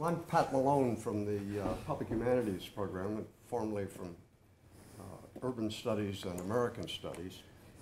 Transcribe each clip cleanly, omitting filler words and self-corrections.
Well, I'm Pat Malone from the Public Humanities program, formerly from Urban Studies and American Studies.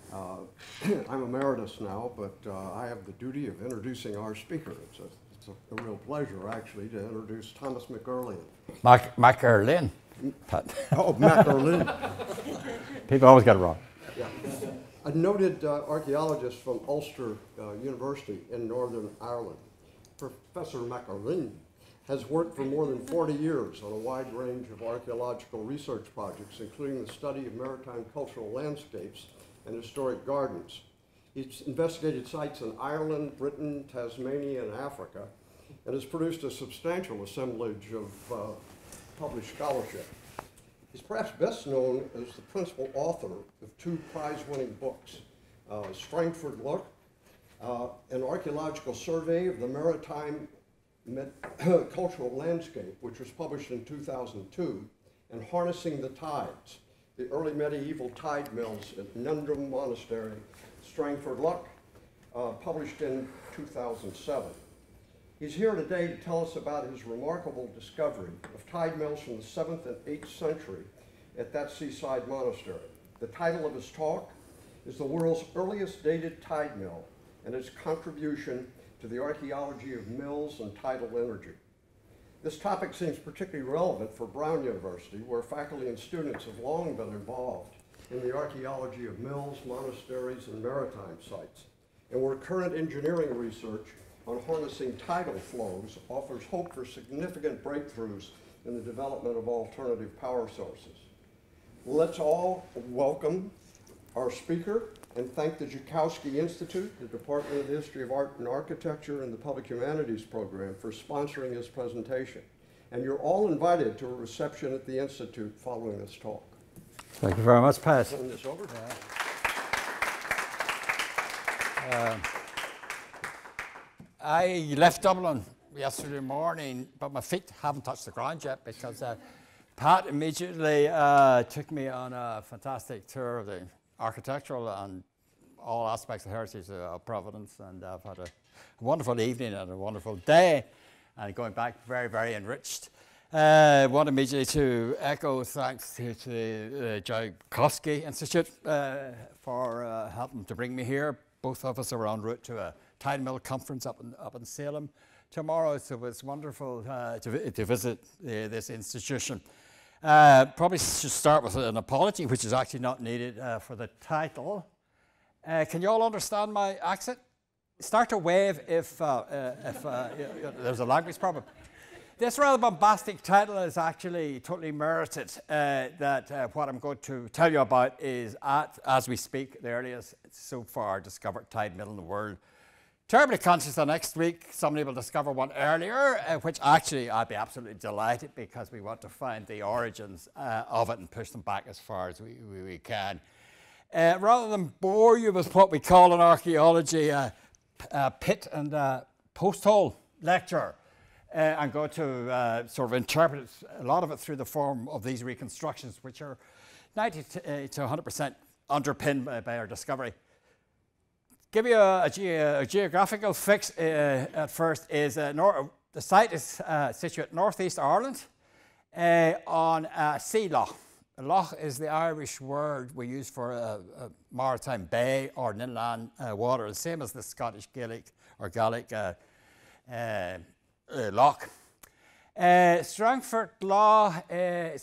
I'm emeritus now, but I have the duty of introducing our speaker. It's a real pleasure, actually, to introduce Thomas McErlean. McErlean? Oh, McErlean. People always get it wrong. Yeah. A noted archaeologist from Ulster University in Northern Ireland. Professor McErlean has worked for more than 40 years on a wide range of archaeological research projects, including the study of maritime cultural landscapes and historic gardens. He's investigated sites in Ireland, Britain, Tasmania, and Africa, and has produced a substantial assemblage of published scholarship. He's perhaps best known as the principal author of two prize-winning books, Strangford Lough, an archaeological survey of the maritime cultural landscape, which was published in 2002, and Harnessing the Tides, the early medieval tide mills at Nendrum monastery, Strangford Lough, published in 2007. He's here today to tell us about his remarkable discovery of tide mills from the 7th and 8th century at that seaside monastery. The title of his talk is The World's Earliest Dated Tide Mill and its Contribution to the Archaeology of Mills and Tidal Energy. This topic seems particularly relevant for Brown University, where faculty and students have long been involved in the archaeology of mills, monasteries, and maritime sites, and where current engineering research on harnessing tidal flows offers hope for significant breakthroughs in the development of alternative power sources. Let's all welcome our speaker and thank the Zukowski Institute, the Department of History of Art and Architecture, and the Public Humanities program for sponsoring his presentation. And you're all invited to a reception at the Institute following this talk. Thank you very much, Pat. Turn this over. I left Dublin yesterday morning, but my feet haven't touched the ground yet because Pat immediately took me on a fantastic tour of the architectural and all aspects of heritage of Providence, and I've had a wonderful evening and a wonderful day, and going back very, very enriched. Want immediately to echo thanks to the Zukowski Institute for helping to bring me here. Both of us are en route to a tide mill conference up in Salem tomorrow, so it's wonderful to visit this institution. Probably should start with an apology, which is actually not needed for the title. Can you all understand my accent? Start to wave if there's a language problem. This rather bombastic title is actually totally merited. What I'm going to tell you about is, as we speak, the earliest so far discovered tide mill in the world. Terribly conscious that next week somebody will discover one earlier, which actually I'd be absolutely delighted, because we want to find the origins of it and push them back as far as we can. Rather than bore you with what we call in archaeology a pit and post hole lecture, I'm going to sort of interpret a lot of it through the form of these reconstructions, which are 90 to 100% underpinned by our discovery. Give you a geographical fix at first. Is the site is situated northeast Ireland on sea loch. A loch is the Irish word we use for a maritime bay or an inland water, the same as the Scottish Gaelic or Gaelic loch. Strangford Lough is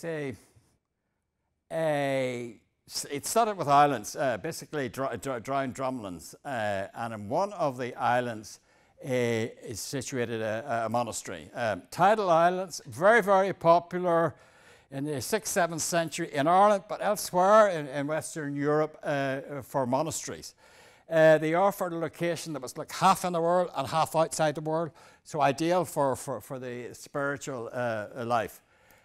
it's studded with islands, basically drowned drumlins, and in one of the islands is situated a monastery. Tidal islands, very, very popular in the 6th, 7th century in Ireland, but elsewhere in Western Europe for monasteries. They offered a location that was like half in the world and half outside the world, so ideal for the spiritual life.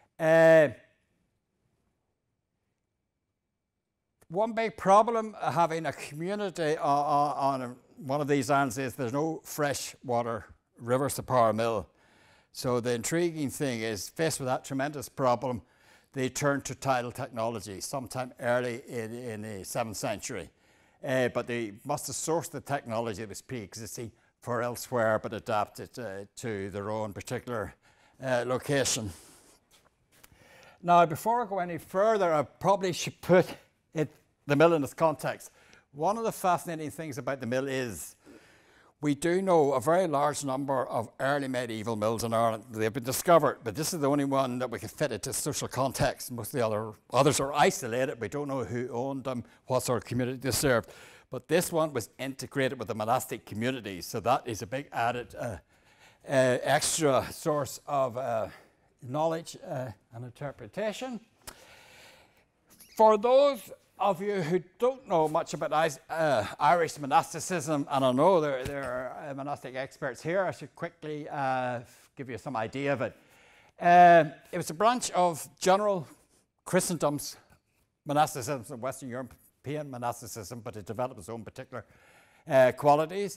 One big problem having a community on one of these islands is there's no fresh water rivers to power a mill. So the intriguing thing is, faced with that tremendous problem, they turned to tidal technology sometime early in the 7th century. But they must have sourced the technology that was pre-existing for elsewhere, but adapted to their own particular location. Now, before I go any further, I probably should put the mill in its context. One of the fascinating things about the mill is we do know a very large number of early medieval mills in Ireland. They've been discovered, but this is the only one that we can fit into social context. Most of the others are isolated. We don't know who owned them, what sort of community they served. But this one was integrated with the monastic community, so that is a big added extra source of knowledge and interpretation. For those of you who don't know much about Irish monasticism, and I know there are monastic experts here, I should quickly give you some idea of it. It was a branch of general Christendom's monasticism, so Western European monasticism, but it developed its own particular qualities.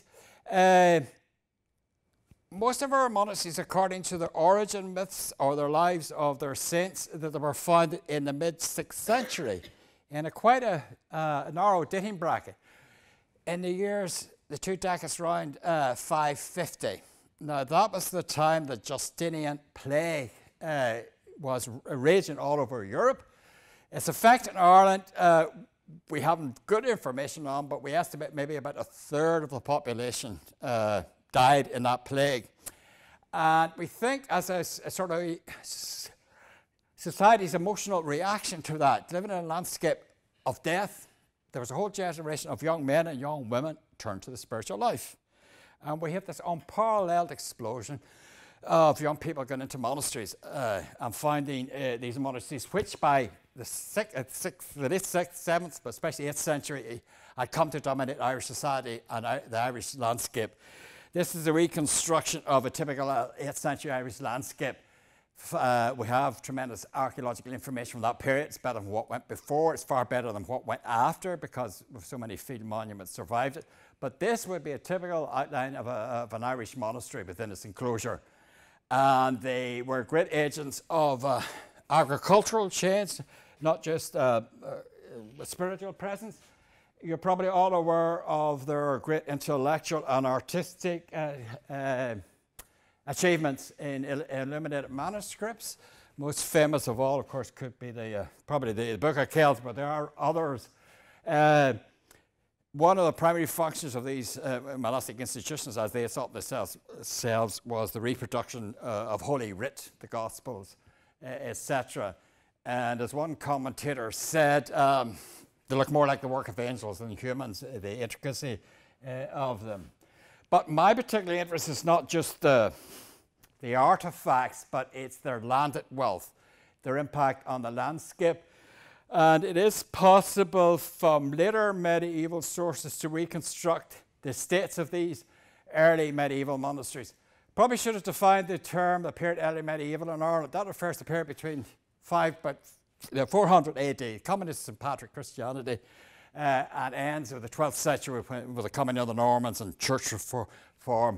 Most of our monasteries, according to their origin myths or their lives of their saints, that they were founded in the mid-6th century in quite a narrow dating bracket. In the years, the 2 decades round 550. Now that was the time the Justinian plague was raging all over Europe. Its effect in Ireland, we haven't good information on, but we estimate maybe about 1/3 of the population died in that plague. And we think as a sort of society's emotional reaction to that, living in a landscape of death, there was a whole generation of young men and young women turned to the spiritual life. And we have this unparalleled explosion of young people going into monasteries and finding these monasteries, which by the 6th, 7th, but especially 8th century, had come to dominate Irish society and the Irish landscape. This is a reconstruction of a typical 8th century Irish landscape. We have tremendous archaeological information from that period. It's better than what went before. It's far better than what went after because so many field monuments survived it. But this would be a typical outline of an Irish monastery within its enclosure. And they were great agents of agricultural change, not just spiritual presence. You're probably all aware of their great intellectual and artistic achievements in illuminated manuscripts. Most famous of all, of course, could be probably the Book of Kells, but there are others. One of the primary functions of these monastic institutions, as they thought themselves, was the reproduction of Holy Writ, the Gospels, etc. And as one commentator said, they look more like the work of angels than humans, the intricacy of them. But my particular interest is not just the artifacts, but it's their landed wealth, their impact on the landscape. And it is possible from later medieval sources to reconstruct the states of these early medieval monasteries. Probably should have defined the term, the period early medieval in Ireland. That refers to the period between 400 AD, coming into St. Patrick Christianity, and ends with the 12th century with the coming of the Normans and church reform.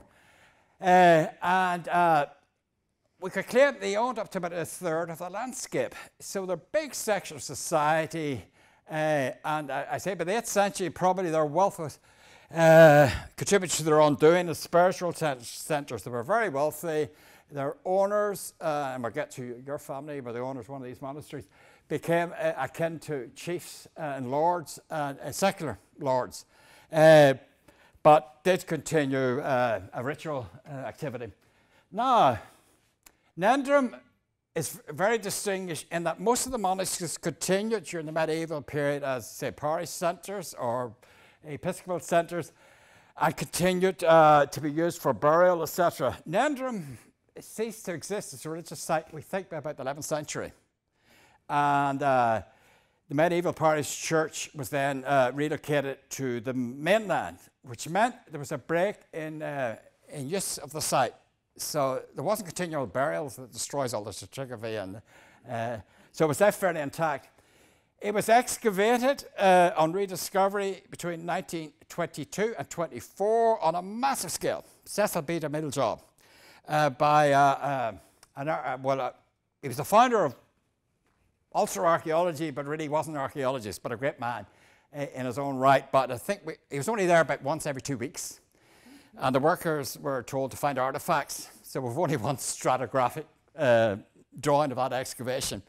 We could claim they owned up to about 1/3 of the landscape. So they're big section of society, and I say by the 8th century, probably their wealth was contributed to their undoing as spiritual centres. They were very wealthy. Their owners, and we'll get to your family, but the owners of one of these monasteries, became akin to chiefs and lords and secular lords, but did continue a ritual activity. Now, Nendrum is very distinguished in that most of the monasteries continued during the medieval period as, say, parish centres or episcopal centres and continued to be used for burial, etc. Nendrum ceased to exist as a religious site, we think, by about the 11th century. And the medieval parish church was then relocated to the mainland, which meant there was a break in use of the site. So there wasn't continual burials that destroys all the stratigraphy, and so it was left fairly intact. It was excavated on rediscovery between 1922 and 24 on a massive scale. Cecil beat a middle job by he was the founder of Ulster archaeology, but really wasn't an archaeologist, but a great man in his own right. But I think he was only there about once every 2 weeks. And the workers were told to find artifacts. So we've only one stratigraphic drawing of that excavation.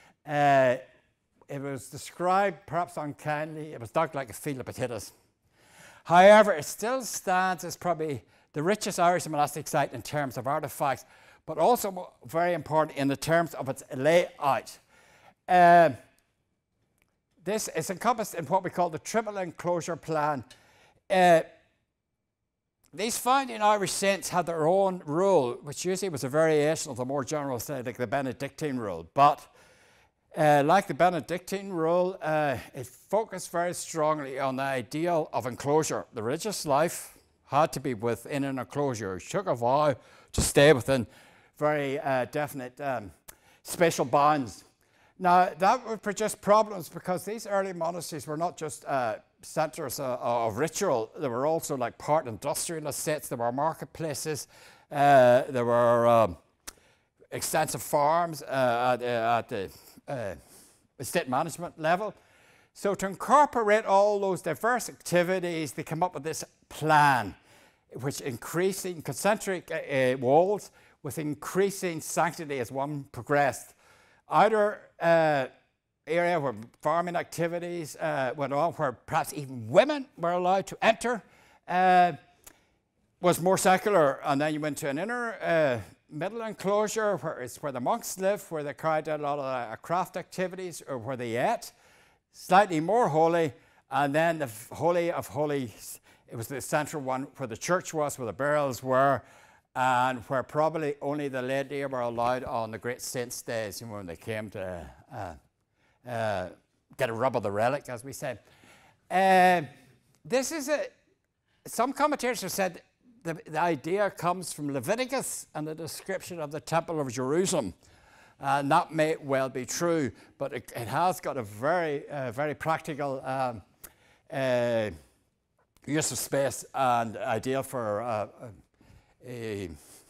It was described, perhaps unkindly, it was dug like a field of potatoes. However, it still stands as probably the richest Irish monastic site in terms of artifacts, but also very important in the terms of its layout. This is encompassed in what we call the triple enclosure plan. These founding Irish saints had their own rule, which usually was a variation of the more general, say, like the Benedictine rule. But like the Benedictine rule, it focused very strongly on the ideal of enclosure. The religious life had to be within an enclosure. It took a vow to stay within very definite spatial bounds. Now, that would produce problems because these early monasteries were not just centres of ritual. They were also like part industrial estates. There were marketplaces. There were extensive farms at the estate management level. So to incorporate all those diverse activities, they come up with this plan, which increasing concentric walls with increasing sanctity as one progressed. Outer area where farming activities went on, where perhaps even women were allowed to enter, was more secular. And then you went to an inner middle enclosure where it's where the monks lived, where they carried out a lot of craft activities, or where they ate, slightly more holy. And then the Holy of Holies, it was the central one where the church was, where the burials were, and where probably only the laity were allowed on the great saints' days, you know, when they came to get a rub of the relic, as we say. This is some commentators have said the idea comes from Leviticus and the description of the Temple of Jerusalem. And that may well be true, but it has got a very practical use of space and ideal for a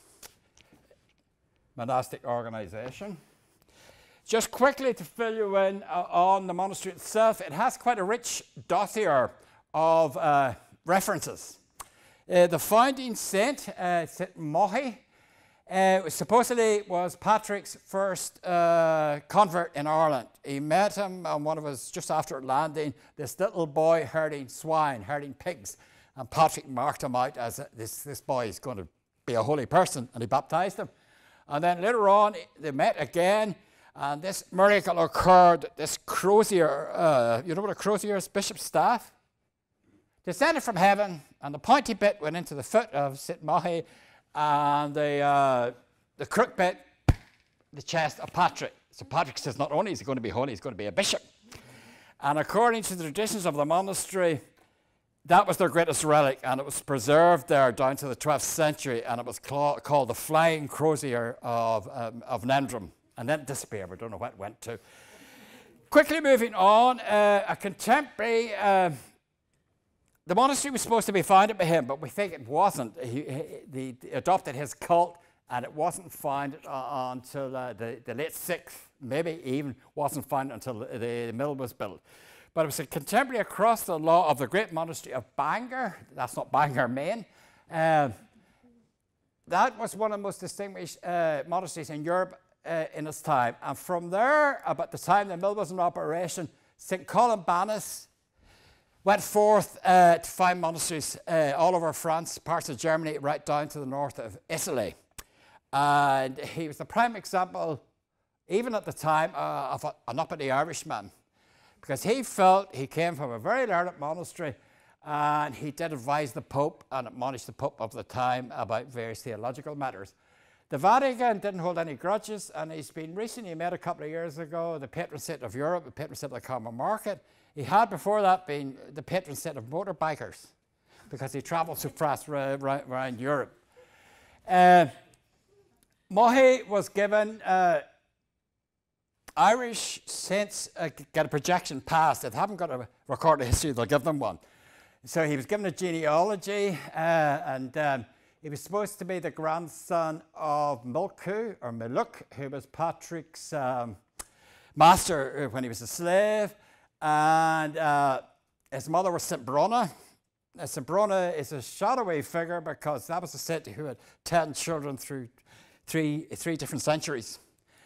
monastic organization. Just quickly to fill you in on the monastery itself, it has quite a rich dossier of references. The founding saint, St. Mohi, supposedly was Patrick's first convert in Ireland. He met him on one of his, just after landing, this little boy herding swine, herding pigs, and Patrick marked him out as this boy is going to be a holy person, and he baptized him. And then later on, they met again, and this miracle occurred. This crozier, you know what a crozier is? Bishop's staff, descended from heaven, and the pointy bit went into the foot of St. Mohi, and the crook bit, the chest of Patrick. So Patrick says not only is he going to be holy, he's going to be a bishop. And according to the traditions of the monastery, that was their greatest relic, and it was preserved there down to the 12th century, and it was called the flying crozier of Nendrum. And then it disappeared. We don't know what it went to. Quickly moving on, a contemporary, the monastery was supposed to be founded by him, but we think it wasn't. He adopted his cult, and it wasn't founded until the late 6th, maybe even wasn't founded until the mill was built. But it was a contemporary across the Lough of the great monastery of Bangor. That's not Bangor, Maine. That was one of the most distinguished monasteries in Europe in its time. And from there, about the time the mill was in operation, St. Columbanus went forth to found monasteries all over France, parts of Germany, right down to the north of Italy. And he was the prime example, even at the time, of an uppity Irishman, because he felt he came from a very learned monastery, and he did advise the Pope and admonish the Pope of the time about various theological matters. The Vatican didn't hold any grudges, and he's been recently met a couple of years ago the patron saint of Europe, the patron saint of the common market. He had before that been the patron saint of motorbikers, because he travelled so fast around Europe. Mohi was given Irish saints get a projection pass. They haven't got a recorded history, they'll give them one. So he was given a genealogy, and he was supposed to be the grandson of Milku, or Miluk, who was Patrick's master when he was a slave. And his mother was St. Brona. St. Brona is a shadowy figure because that was a saint who had 10 children through three different centuries.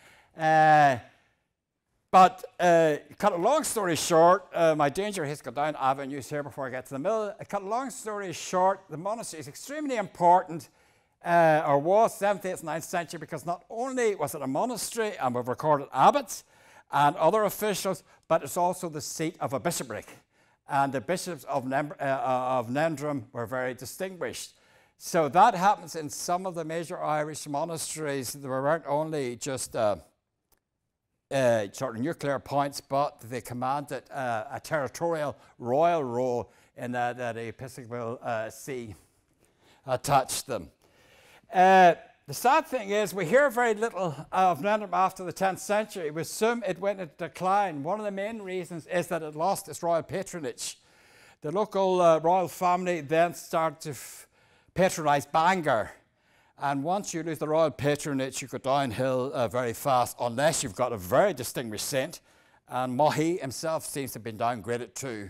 But cut a long story short, my danger has got down avenues here before I get to the middle. Cut a long story short, the monastery is extremely important, or was 7th, 8th, 9th century, because not only was it a monastery and we've recorded abbots and other officials, but it's also the seat of a bishopric. And the bishops of Nendrum were very distinguished. So that happens in some of the major Irish monasteries. There weren't only just sort of nuclear points, but they commanded a territorial royal role in that the episcopal see attached them. The sad thing is we hear very little of Nendrum after the 10th century. We assume it went into decline. One of the main reasons is that it lost its royal patronage. The local royal family then started to patronise Bangor. And once you lose the royal patronage, you go downhill very fast, unless you've got a very distinguished saint. And Mahi himself seems to have been downgraded too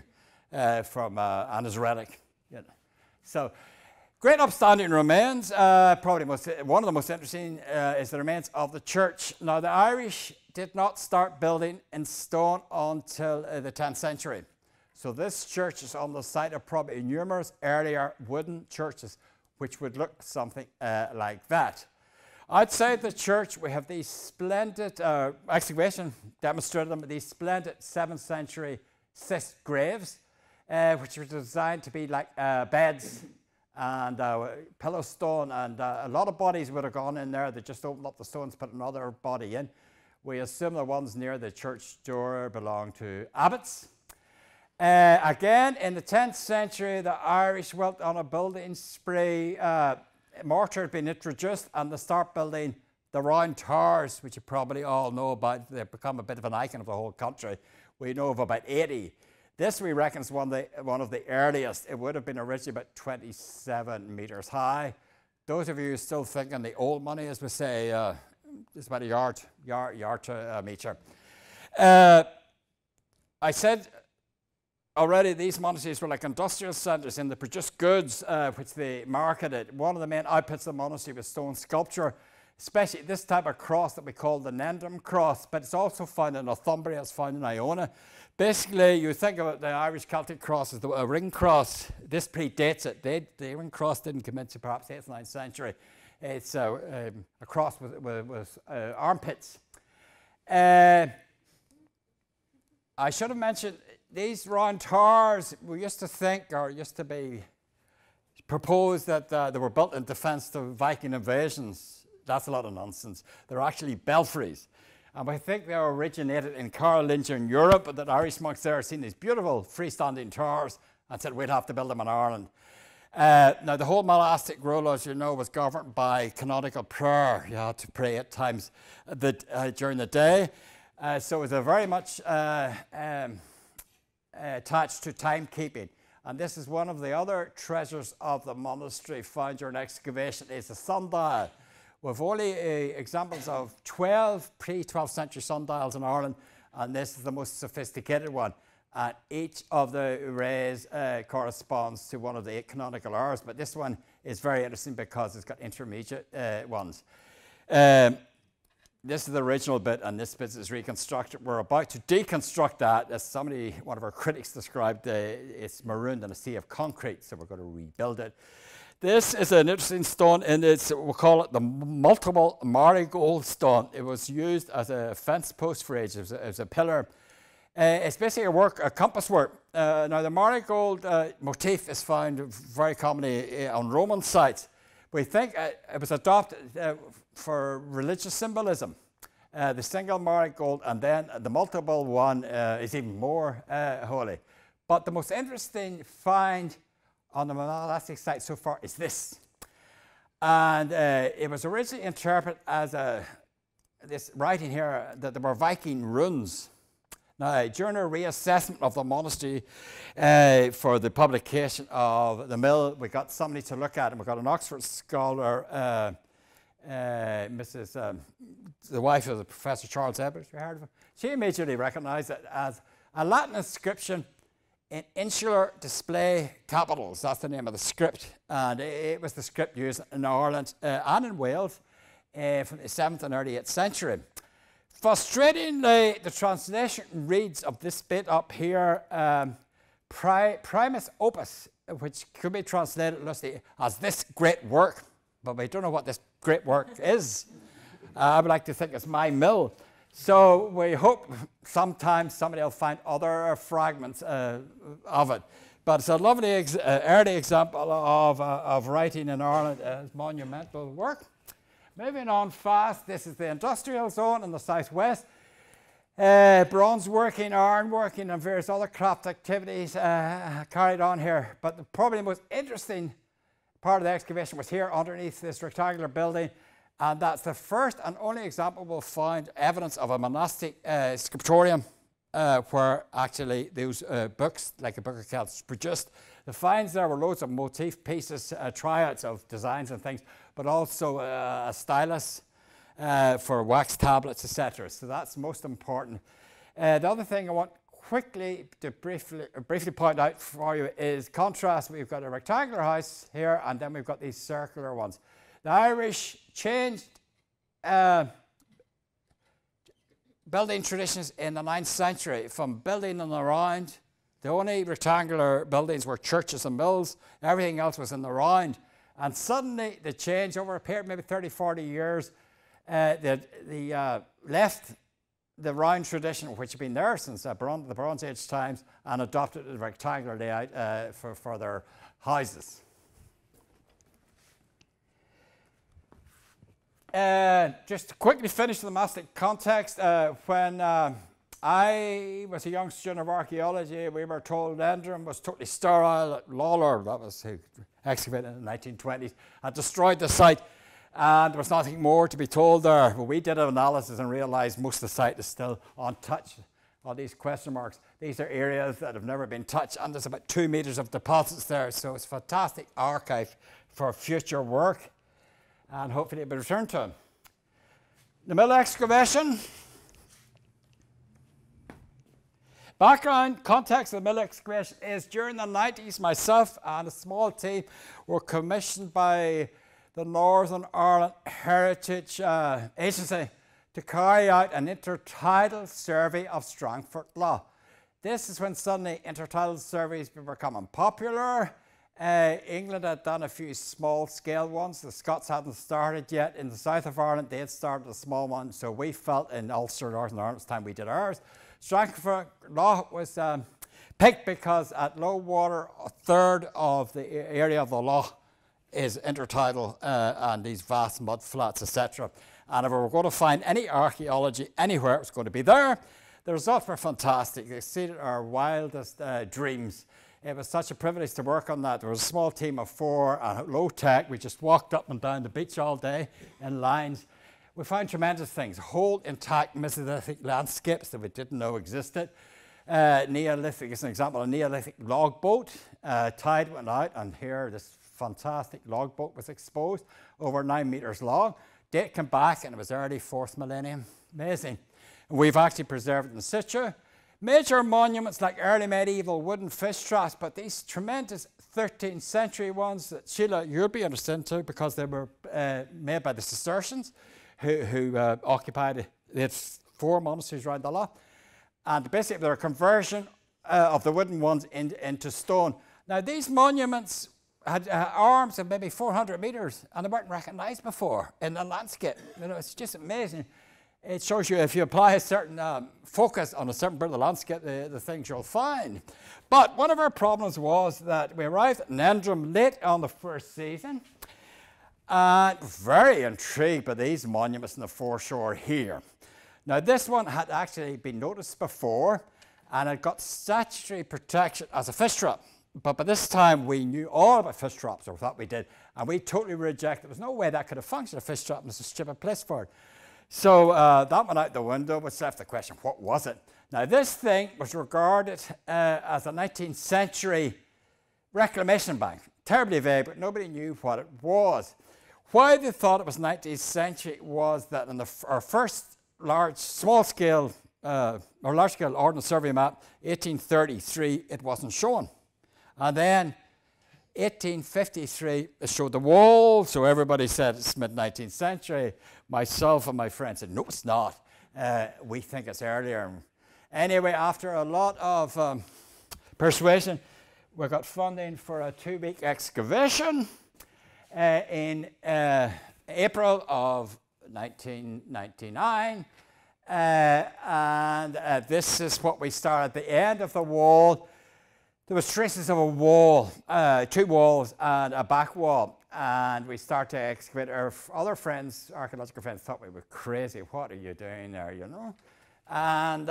and his relic. You know. So, great upstanding remains. Probably one of the most interesting is the remains of the church. Now, the Irish did not start building in stone until the 10th century. So this church is on the site of probably numerous earlier wooden churches, which would look something like that. Outside the church, we have these splendid, excavation demonstrated them, these splendid 7th century cist graves, which were designed to be like beds and pillow stone, and a lot of bodies would have gone in there. They just opened up the stones, put another body in. We assume the ones near the church door belong to abbots. Again, in the 10th century, the Irish went on a building spree. Mortar had been introduced, and they start building the round towers, which you probably all know about. They've become a bit of an icon of the whole country. We know of about 80. This, we reckon, is one of the earliest. It would have been originally about 27 metres high. Those of you still thinking the old money, as we say, is about a yard to a metre. I said already these monasteries were like industrial centres, and they produced goods which they marketed. One of the main outputs of the monastery was stone sculpture, especially this type of cross that we call the Nendrum cross, but it's also found in Northumbria, it's found in Iona. Basically, you think about the Irish Celtic cross as a ring cross. This predates it. The ring cross didn't come into perhaps 8th, 9th century. It's a cross with armpits. I should have mentioned these round towers. We used to think, or used to be proposed, that they were built in defense of Viking invasions. That's a lot of nonsense. They're actually belfries. And we think they originated in Carolingian Europe, but that Irish monks there seen these beautiful freestanding towers and said we'd have to build them in Ireland. Now, the whole monastic rule, as you know, was governed by canonical prayer. You had to pray at times during the day. So it was very much attached to timekeeping. And this is one of the other treasures of the monastery found during excavation, is the sundial. We've only examples of 12 pre-12th century sundials in Ireland, and this is the most sophisticated one. And each of the rays corresponds to one of the 8 canonical hours, but this one is very interesting because it's got intermediate ones. This is the original bit, and this bit is reconstructed. We're about to deconstruct that. As one of our critics described, it's marooned in a sea of concrete, so we're going to rebuild it. This is an interesting stone, and we'll call it the multiple marigold stone. It was used as a fence post for ages, as a pillar. It's basically a compass work. Now, the marigold motif is found very commonly on Roman sites. We think it was adopted for religious symbolism. The single marigold and then the multiple one is even more holy. But the most interesting find on the monastic site so far is this. And it was originally interpreted as this writing here that there were Viking runes. Now, during a reassessment of the monastery for the publication of the mill, we got somebody to look at it. We got an Oxford scholar, the wife of the Professor Charles Ebbers, you heard of her? She immediately recognized it as a Latin inscription in insular display capitals. That's the name of the script. And it was the script used in Ireland and in Wales from the 7th and early 8th century. Frustratingly, the translation reads of this bit up here, primus opus, which could be translated loosely as this great work, but we don't know what this great work is. I would like to think it's my mill. So we hope sometimes somebody will find other fragments of it. But it's a lovely early example of writing in Ireland as monumental work. Moving on fast, this is the industrial zone in the southwest. Bronze working, iron working, and various other craft activities carried on here. But probably the most interesting part of the excavation was here underneath this rectangular building. And that's the first and only example we'll find evidence of a monastic scriptorium where actually those books, like the Book of Kells, produced. The finds there were loads of motif pieces, triads of designs and things, but also a stylus for wax tablets, etc. So that's most important. The other thing I want quickly to briefly point out for you is contrast. We've got a rectangular house here, and then we've got these circular ones. The Irish changed building traditions in the 9th century from building in the round. The only rectangular buildings were churches and mills. Everything else was in the round. And suddenly the change over a period, maybe 30, 40 years, they left the round tradition, which had been there since the Bronze Age times, and adopted the rectangular layout for their houses. Just to quickly finish the monastic context, when I was a young student of archaeology, we were told Nendrum was totally sterile. Lawler, that was who excavated in the 1920s, had destroyed the site, and there was nothing more to be told there. Well, we did an analysis and realized most of the site is still untouched. All these question marks, these are areas that have never been touched, and there's about 2 meters of deposits there, so it's a fantastic archive for future work, and hopefully it'll be returned to them. The mill excavation. Background context of the mill excavation is during the 90s, myself and a small team were commissioned by the Northern Ireland Heritage Agency to carry out an intertidal survey of Strangford Lough. This is when suddenly intertidal surveys were becoming popular. England had done a few small-scale ones. The Scots hadn't started yet. In the south of Ireland, they had started a small one, so we felt in Ulster, Northern Ireland, it's time we did ours. Strangford Lough was picked because at low water, a third of the area of the lough is intertidal and these vast mud flats, etc. And if we were going to find any archaeology anywhere, it was going to be there. The results were fantastic. They exceeded our wildest dreams. It was such a privilege to work on that. There was a small team of 4 and low tech. We just walked up and down the beach all day in lines. We found tremendous things, whole intact Mesolithic landscapes that we didn't know existed. Neolithic is an example, a Neolithic log boat. Tide went out, and here this fantastic log boat was exposed, over 9 meters long. Date came back, and it was early 4th millennium. Amazing. And we've actually preserved it in situ. Major monuments like early medieval wooden fish traps, but these tremendous 13th century ones that Sheila, you'll be interested in too, because they were made by the Cistercians, who occupied the 4 monasteries around the Lough. And basically they're a conversion of the wooden ones into stone. Now these monuments had arms of maybe 400 meters, and they weren't recognized before in the landscape. You know, it's just amazing. It shows you if you apply a certain focus on a certain part of the landscape, the things you'll find. But one of our problems was that we arrived at Nendrum late on the first season, and very intrigued by these monuments in the foreshore here. Now this one had actually been noticed before, and it got statutory protection as a fish trap. But by this time we knew all about fish traps, or thought we did, and we totally rejected. There was no way that could have functioned. A fish trap was a stupid place for it. So that went out the window, which left the question, what was it? Now this thing was regarded as a 19th century reclamation bank. Terribly vague, but nobody knew what it was. Why they thought it was 19th century was that in our first small-scale or large-scale ordnance survey map, 1833, it wasn't shown. And then 1853, it showed the wall, so everybody said it's mid-19th century. Myself and my friend said, no, it's not. We think it's earlier. Anyway, after a lot of persuasion, we got funding for a 2-week excavation in April of 1999. And this is what we started at the end of the wall. There was traces of a wall, 2 walls and a back wall. And we started to excavate. Our other friends, archaeological friends, thought we were crazy. What are you doing there, you know? And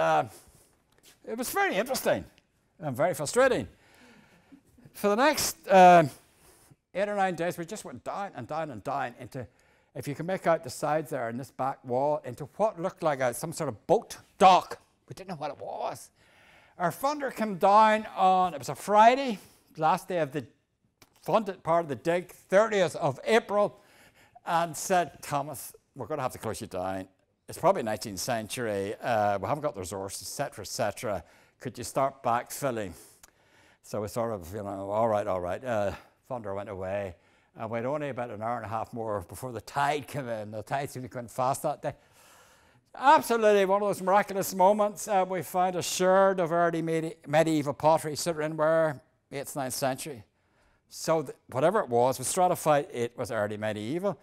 it was very interesting and very frustrating. For the next 8 or 9 days, we just went down and down and down into, if you can make out the sides there in this back wall, into what looked like some sort of boat dock. We didn't know what it was. Our funder came down on, it was a Friday, last day of the funded part of the dig, 30th of April, and said, Thomas, we're going to have to close you down. It's probably 19th century. We haven't got the resources, etc., etc. Could you start backfilling? So we sort of, you know, all right. Funder went away. And we had only about an hour and a half more before the tide came in. The tide seemed to go in fast that day. Absolutely one of those miraculous moments. We found a sherd of early medieval pottery sitting in where 8th, 9th century. So whatever it was stratified, it was early medieval.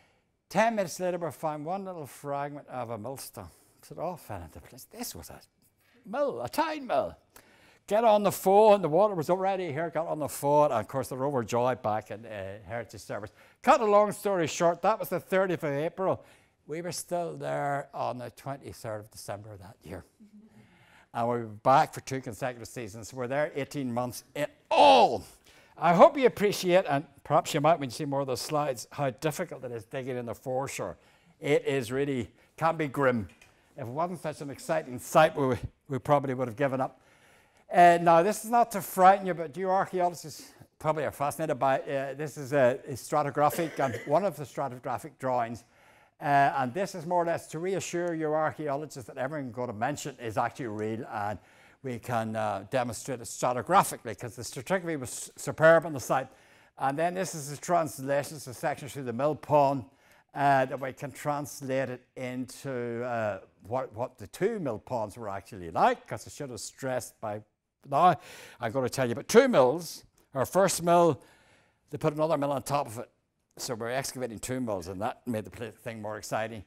10 minutes later, we found one little fragment of a millstone. So it all fell into place. This was a mill, a tide mill. Get on the phone, the water was already here, got on the phone, and of course they're overjoyed back in Heritage Service. Cut a long story short, that was the 30th of April. We were still there on the 23rd of December of that year. And we were back for 2 consecutive seasons. We're there 18 months in all. I hope you appreciate, and perhaps you might when you see more of those slides, how difficult it is digging in the foreshore. It is really, can be grim. If it wasn't such an exciting sight, we probably would have given up. Now, this is not to frighten you, but you archaeologists probably are fascinated by it. This is a stratigraphic, and one of the stratigraphic drawings. And this is more or less to reassure your archaeologists that everything I'm going to mention is actually real, and we can demonstrate it stratigraphically, because the stratigraphy was superb on the site. And then this is a translation, it's a section through the mill pond, that we can translate it into what the 2 mill ponds were actually like, because I should have stressed by now. I'm going to tell you about 2 mills. Our first mill, they put another mill on top of it. So we're excavating 2 mills, and that made the thing more exciting.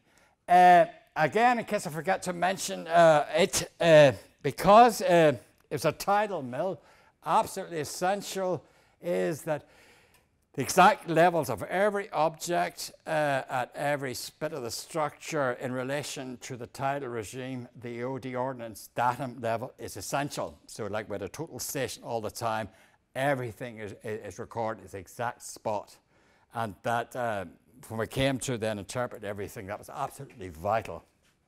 Again, in case I forget to mention because it's a tidal mill, absolutely essential is that the exact levels of every object at every bit of the structure in relation to the tidal regime, the OD ordnance datum level is essential. So like with a total station all the time, everything is recorded at the exact spot. And that, when we came to then interpret everything, that was absolutely vital.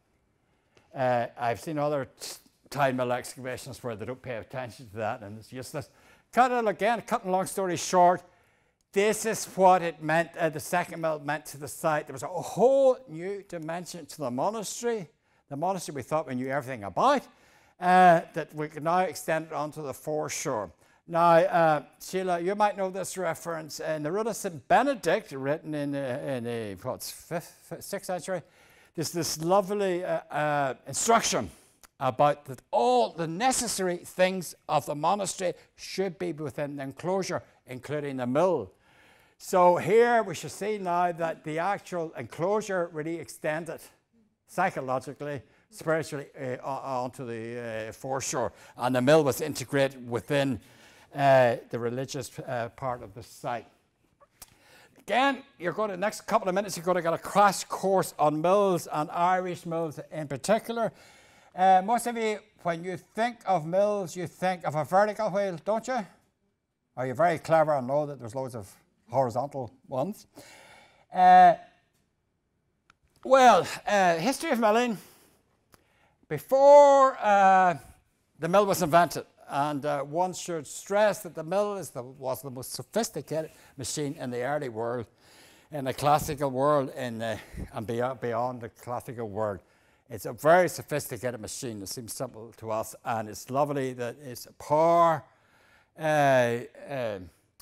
I've seen other tide mill excavations where they don't pay attention to that, and it's useless. Cutting a long story short, this is what it meant, the second mill meant to the site. There was a whole new dimension to the monastery. The monastery we thought we knew everything about, that we could now extend it onto the foreshore. Now, Sheila, you might know this reference in the Rhode of St. Benedict, written in the 5th, 6th century. There's this lovely instruction about that all the necessary things of the monastery should be within the enclosure, including the mill. So here we should see now that the actual enclosure really extended psychologically, spiritually onto the foreshore, and the mill was integrated within the religious part of the site. Again, you're going to, next couple of minutes, you're going to get a crash course on mills and Irish mills in particular. Most of you, when you think of mills, you think of a vertical wheel, don't you? Are you very clever and know that there's loads of horizontal ones? History of milling. Before the mill was invented, and one should stress that the mill was the most sophisticated machine in the early world, in the classical world, and beyond the classical world. It's a very sophisticated machine. It seems simple to us, and it's lovely that it's power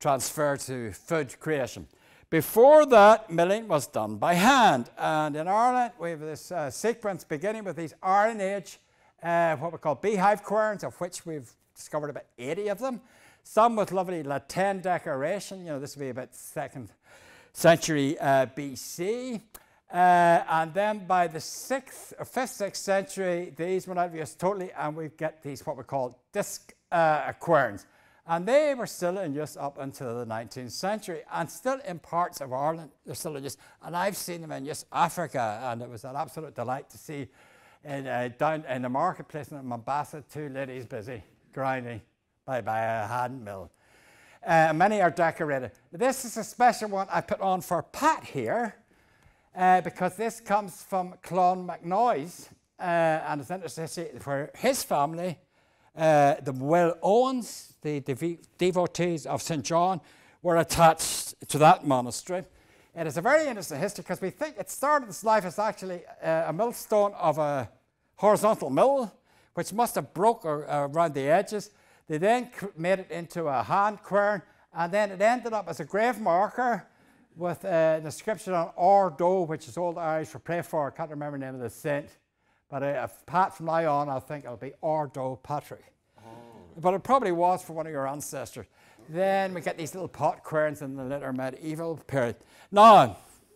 transfer to food creation. Before that, milling was done by hand. And in Ireland, we have this sequence beginning with these Iron Age, what we call beehive querns, of which we've discovered about 80 of them. Some with lovely latent decoration. You know, this would be about 2nd century BC. And then by the 6th or 5th, 6th century, these went out of use totally, and we get these what we call disc querns. And they were still in use up until the 19th century, and still in parts of Ireland, they're still in use. And I've seen them in use Africa, and it was an absolute delight to see down in the marketplace in Mombasa, 2 ladies busy grinding by a hand mill. Many are decorated. This is a special one I put on for Pat here, because this comes from Clon McNoy's, and it's interesting for his family. The Will Owens, the devotees of St. John, were attached to that monastery. It is a very interesting history because we think it started its life as actually a millstone of a horizontal mill, which must have broke around the edges. They then made it into a hand quern, and then it ended up as a grave marker with an inscription on Rhode, which is Old Irish for pray for. I can't remember the name of the saint. But Pat, from now on, I think it'll be Rhode Patrick. Oh. But it probably was for one of your ancestors. Then we get these little pot querns in the later medieval period. Now,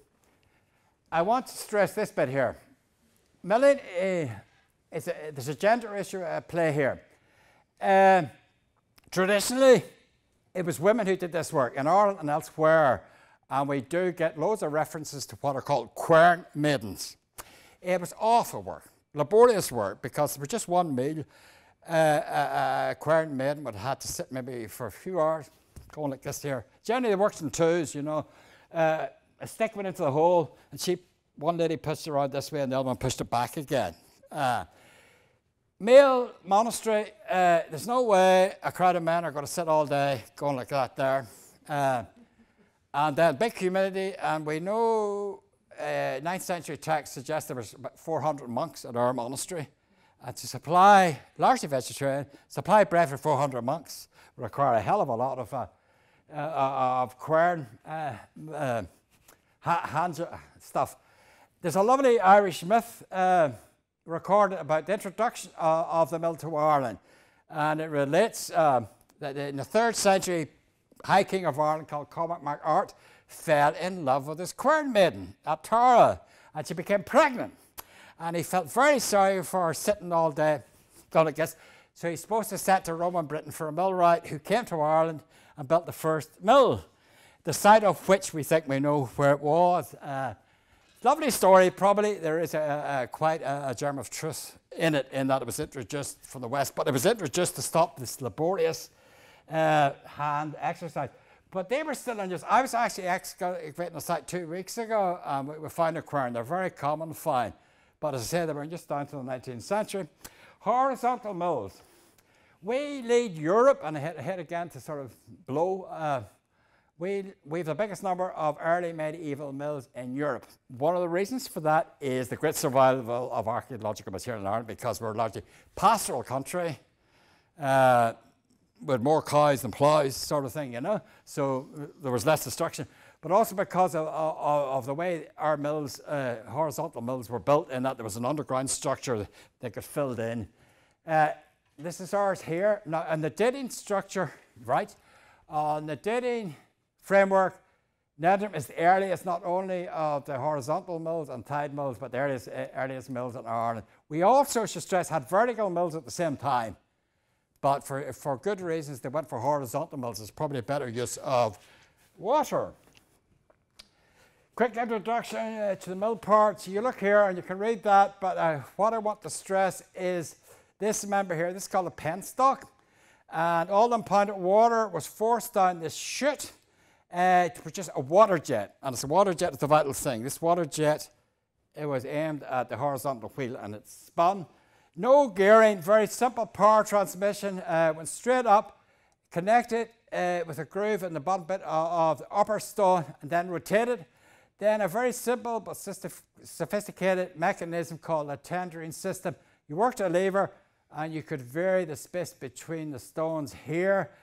I want to stress this bit here. Milling, there's a gender issue at play here. Traditionally, it was women who did this work in Ireland and elsewhere. And we do get loads of references to what are called quern maidens. It was awful work. Laborious work, because there was just one meal. A quern maiden would have had to sit maybe for a few hours, going like this here. Generally, they worked in twos, you know. A stick went into the hole, and one lady pushed it around this way, and the other one pushed it back again. Male monastery, there's no way a crowd of men are going to sit all day going like that there. And then big humidity, and we know 9th century texts suggest there was about 400 monks at our monastery. And to supply, largely vegetarian, supply bread for 400 monks would require a hell of a lot of quern hand stuff. There's a lovely Irish myth recorded about the introduction of the mill to Ireland. And it relates that in the 3rd century, High King of Ireland called Cormac MacArt fell in love with his quern maiden at Tara, and she became pregnant. And he felt very sorry for her sitting all day, going like this. So he's supposed to set to Roman Britain for a millwright who came to Ireland and built the first mill, the site of which we think we know where it was. Lovely story, probably. There is quite a germ of truth in it, in that it was introduced from the West, but it was introduced to stop this laborious hand exercise. But they were still in use. I was actually excavating a site 2 weeks ago, and we found a quern. They're very common to find. But as I say, they were just down to the 19th century. Horizontal mills. We lead Europe, and I hit again to sort of blow. We have the biggest number of early medieval mills in Europe. One of the reasons for that is the great survival of archaeological material in Ireland, because we're a largely pastoral country with more cows than ploughs, sort of thing, you know. So there was less destruction. But also because of the way our mills, horizontal mills, were built, in that there was an underground structure that got filled in. This is ours here. Now, and the dating structure, right? On the dating framework, Nendrum is the earliest not only of the horizontal mills and tide mills, but the earliest mills in Ireland. We also, should stress, had vertical mills at the same time. But for good reasons, they went for horizontal mills. It's probably a better use of water. Quick introduction to the mill parts. You look here and you can read that, but what I want to stress is this, remember here, this is called a penstock. And all the impounded water was forced down this chute to produce a water jet. And it's a water jet is the vital thing. This water jet, it was aimed at the horizontal wheel and it spun. No gearing, very simple power transmission. Went straight up, connected with a groove in the bottom bit of the upper stone, and then rotated. Then a very simple but sophisticated mechanism called a tendering system. You worked a lever and you could vary the space between the stones here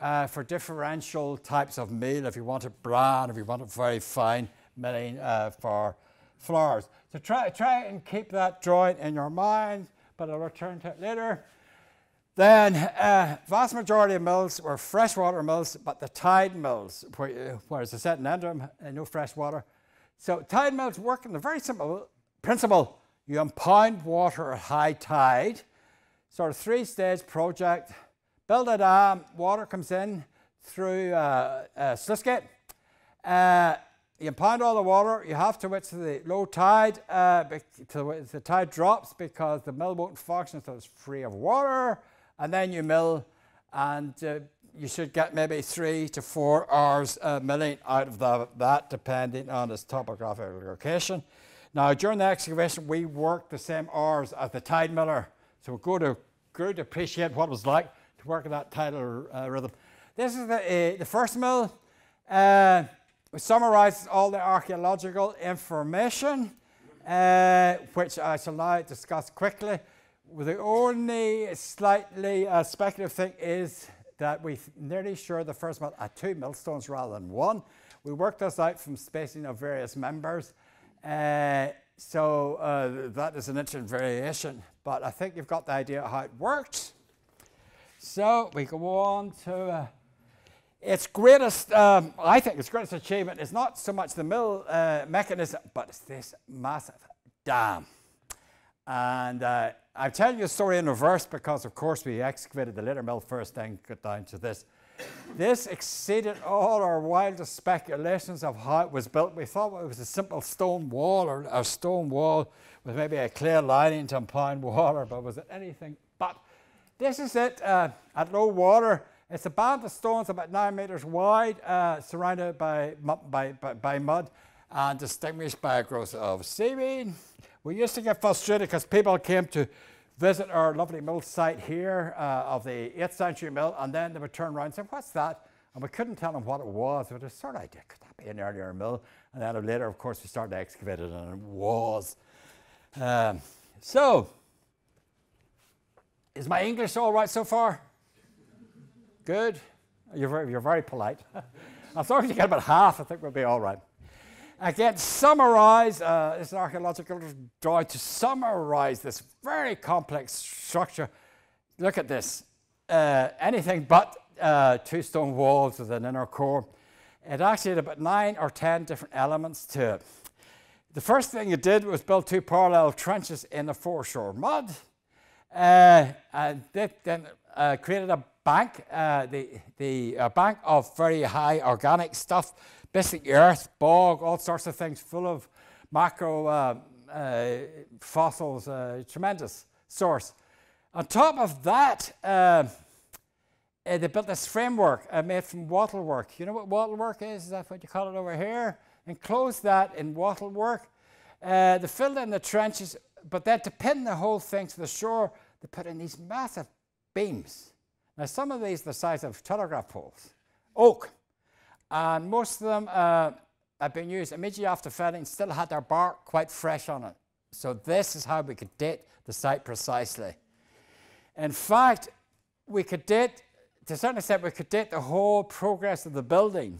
for differential types of meal, if you want it brown, if you want it very fine milling for flours. So try and keep that drawing in your mind, but I'll return to it later. Then vast majority of mills were freshwater mills, but the tide mills, where as I said, Nendrum, no fresh water. So tide mills work in a very simple principle. You impound water at high tide, sort of three-stage project. Build a dam, water comes in through a sluice gate. You impound all the water, you have to wait to the low tide, till the tide drops, because the mill won't function until it's free of water. And then you mill, and you should get maybe 3 to 4 hours milling out of that, depending on its topographical location. Now, during the excavation, we worked the same hours as the tide miller, so we're good to appreciate what it was like to work at that tidal rhythm. This is the first mill. It summarizes all the archaeological information, which I shall now discuss quickly. The only slightly speculative thing is that we're nearly sure the first mill had 2 millstones rather than 1. We worked this out from spacing of various members. So that is an interesting variation, but I think you've got the idea of how it works. So we go on to its greatest, I think its greatest achievement is not so much the mill mechanism, but it's this massive dam. And I'm telling you a story in reverse because, of course, we excavated the later mill first, then got down to this. This exceeded all our wildest speculations of how it was built. We thought it was a simple stone wall, or a stone wall with maybe a clay lining to impound water, but was it anything but? This is it at low water. It's a band of stones about 9 meters wide, surrounded by mud and distinguished by a growth of seaweed. We used to get frustrated because people came to visit our lovely mill site here of the 8th century mill, and then they would turn around and say, "What's that?" And we couldn't tell them what it was. But it's sort of idea, could that be an earlier mill? And then later, of course, we started to excavate it, and it was. So, is my English all right so far? Good? You're very polite. As long as you get about half, I think we'll be all right. Again, summarize, this is an archaeological drawing to summarize this very complex structure. Look at this. Anything but 2 stone walls with an inner core. It actually had about 9 or 10 different elements to it. The first thing it did was build 2 parallel trenches in the foreshore mud. And then created a bank, the bank of very high organic stuff, basically earth, bog, all sorts of things full of macro fossils, tremendous source. On top of that, they built this framework made from wattle work. You know what wattle work is? Is that what you call it over here? Enclosed that in wattle work. They filled in the trenches, but then to pin the whole thing to the shore, they put in these massive beams. Now, some of these are the size of telegraph poles, oak. And most of them have been used immediately after felling, still had their bark quite fresh on it. So this is how we could date the site precisely. In fact, we could date, to a certain extent, we could date the whole progress of the building,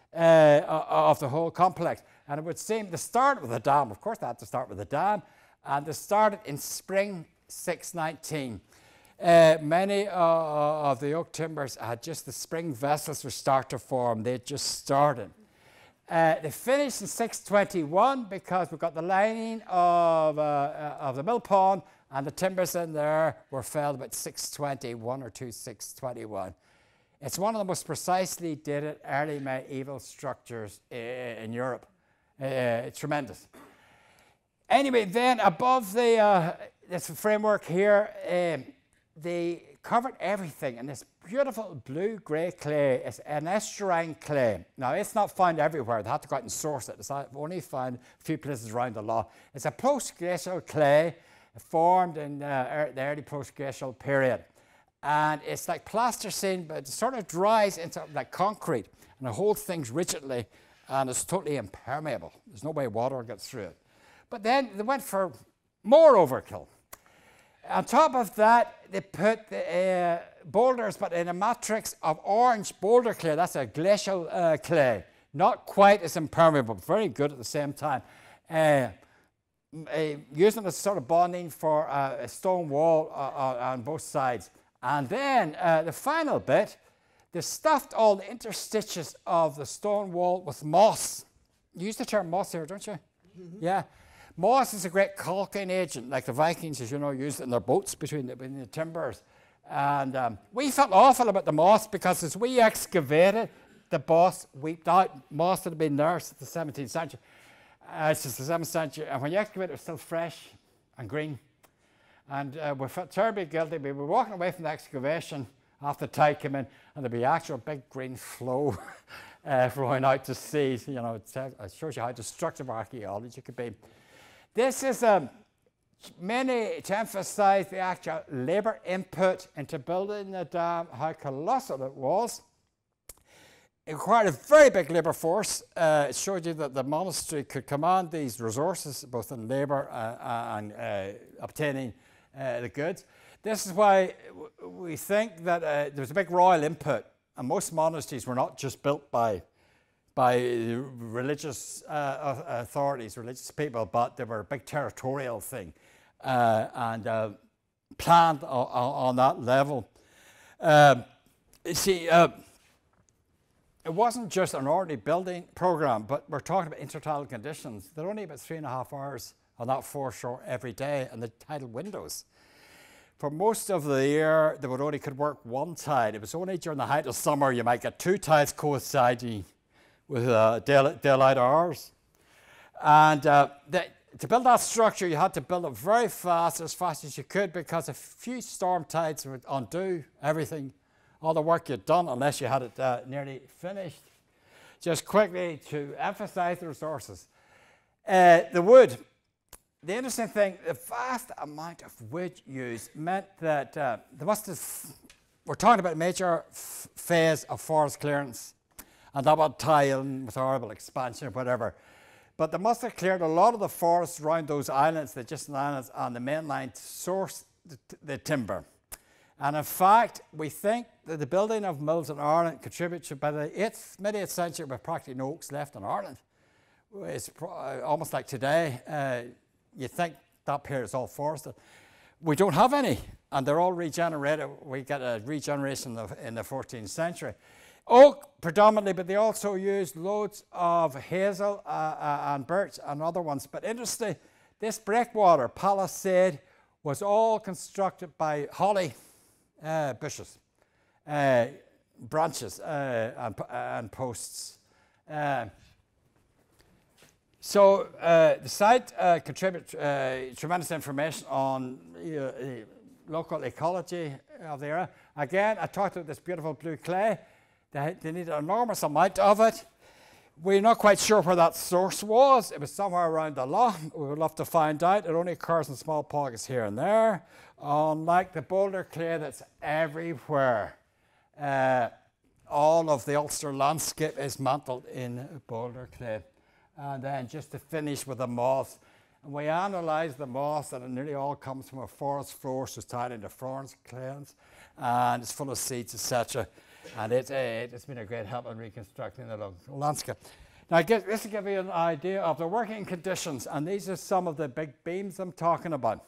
of the whole complex. And it would seem to start with a dam. Of course, they had to start with a dam. And they started in spring 619. Many of the oak timbers had just the spring vessels were start to form. They just started. They finished in 621 because we got the lining of the mill pond, and the timbers in there were felled about 621 or 621. It's one of the most precisely dated early medieval structures in Europe. It's tremendous. Anyway, then above this framework here, they covered everything in this beautiful blue-grey clay. It's an estuarine clay. Now, it's not found everywhere. They had to go out and source it. It's only found a few places around the Lough. It's a post-glacial clay formed in the early post-glacial period. And it's like plasticine, but it sort of dries into like concrete, and it holds things rigidly, and it's totally impermeable. There's no way water gets through it. But then they went for more overkill. On top of that, they put the boulders, but in a matrix of orange boulder clay. That's a glacial clay. Not quite as impermeable, but very good at the same time. Using it as sort of bonding for a stone wall on both sides. And then the final bit, they stuffed all the interstitials of the stone wall with moss. You use the term moss here, don't you? Mm-hmm. Yeah. Moss is a great caulking agent, like the Vikings, as you know, used it in their boats between the timbers. And we felt awful about the moss because as we excavated, the boss weeped out. Moss had been there since the 17th century. Since the 7th century. And when you excavate, it was still fresh and green. And we felt terribly guilty. We were walking away from the excavation after the tide came in, and there'd be actual big green flow flowing out to sea. You know, it shows you how destructive archaeology could be. This is mainly to emphasize the actual labor input into building the dam, how colossal it was. It required a very big labor force. It showed you that the monastery could command these resources, both in labor and obtaining the goods. This is why we think that there was a big royal input, and most monasteries were not just built by religious authorities, religious people, but they were a big territorial thing and planned on that level. You see, it wasn't just an ordinary building program, but we're talking about intertidal conditions. They're only about 3.5 hours on that foreshore every day, and the tidal windows. For most of the year, they would only could work one tide. It was only during the height of summer you might get 2 tides coinciding with daylight hours. And to build that structure, you had to build it very fast as you could, because a few storm tides would undo everything, all the work you'd done, unless you had it nearly finished. Just quickly to emphasize the resources. The wood. The interesting thing, the vast amount of wood used meant that we're talking about a major phase of forest clearance, and that would tie in with horrible expansion or whatever. But they must have cleared a lot of the forests around those islands, the distant islands on the mainland, to source the timber. And in fact, we think that the building of mills in Ireland contributed by the mid-8th century, with practically no oaks left in Ireland. It's almost like today. You think that period is all forested. We don't have any, and they're all regenerated. We get a regeneration in the 14th century. Oak predominantly, but they also used loads of hazel and birch and other ones. But interestingly, this breakwater palisade was all constructed by holly bushes, branches and posts. So the site contributes tremendous information on local ecology of the area. Again, I talked about this beautiful blue clay. They need an enormous amount of it. We're not quite sure where that source was. It was somewhere around the lough. We would love to find out. It only occurs in small pockets here and there. Unlike the boulder clay that's everywhere, all of the Ulster landscape is mantled in boulder clay. And then just to finish with the moss, and we analysed the moss, and it nearly all comes from a forest floor, so it's tied into forest clays, and it's full of seeds, etc. And it's been a great help in reconstructing the local landscape. Now, this will give you an idea of the working conditions, and these are some of the big beams I'm talking about.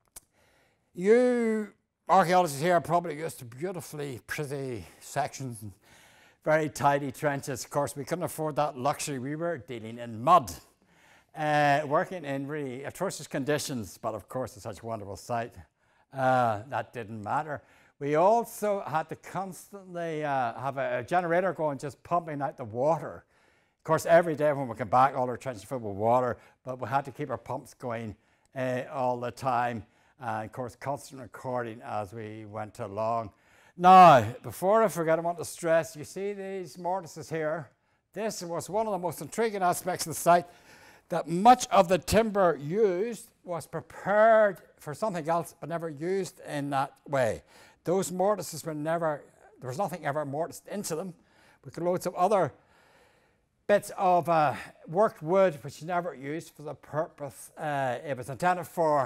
You archaeologists here are probably used to beautifully pretty sections and very tidy trenches. Of course, we couldn't afford that luxury. We were dealing in mud, working in really atrocious conditions, but of course, it's such a wonderful site. That didn't matter. We also had to constantly have a generator going, just pumping out the water. Of course, every day when we come back, all our trenches filled with water, but we had to keep our pumps going all the time. And of course, constant recording as we went along. Now, before I forget, I want to stress, you see these mortises here? This was one of the most intriguing aspects of the site, that much of the timber used was prepared for something else, but never used in that way. Those mortises were never, there was nothing ever mortised into them. We got loads of other bits of worked wood, which never used for the purpose it was intended for.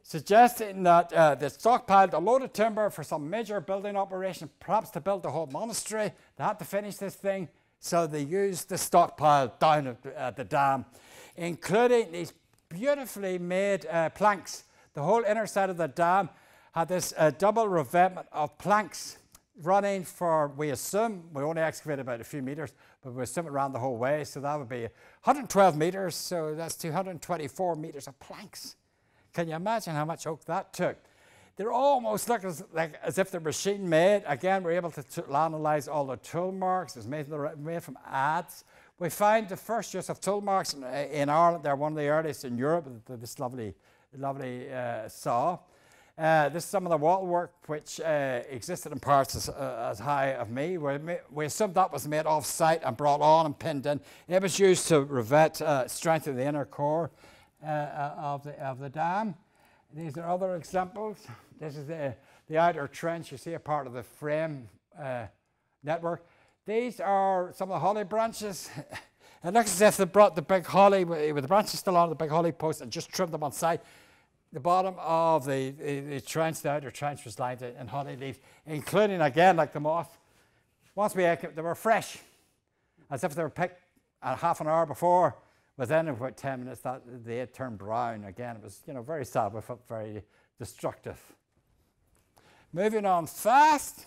suggesting that they stockpiled a load of timber for some major building operation, perhaps to build the whole monastery. They had to finish this thing, so they used the stockpile down at the dam, including these beautifully made planks. The whole inner side of the dam had this double revetment of planks running for, we assume, we only excavated about a few meters, but we assume it ran the whole way, so that would be 112 meters, so that's 224 meters of planks. Can you imagine how much oak that took? They're almost look as if they're machine made. Again, we're able to analyze all the tool marks. It's made from adze. We find the first use of tool marks in Ireland. They're one of the earliest in Europe, this lovely saw. This is some of the wall work which existed in parts as high as me. We assumed that was made off-site and brought on and pinned in. It was used to revet strength of the inner core of the dam. These are other examples. This is the outer trench. You see a part of the frame network. These are some of the holly branches. It looks as if they brought the big holly, with the branches still on the big holly post, and just trimmed them on side. The bottom of the trench, the outer trench, was lined in holly leaves, including, again, like the moss. Once we ate them, they were fresh, as if they were picked half an hour before. Within about 10 minutes, they had turned brown. Again, it was, very sad. We felt very destructive. Moving on fast.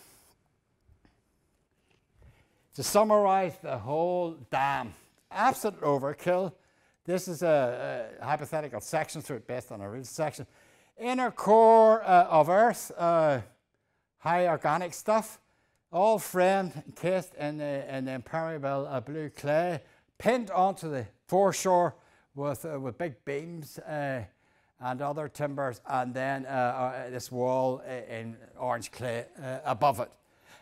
To summarize the whole dam, absolute overkill. This is a hypothetical section through it based on a real section. Inner core of earth, high organic stuff, all framed, encased in the impermeable blue clay, pinned onto the foreshore with big beams and other timbers, and then this wall in orange clay above it.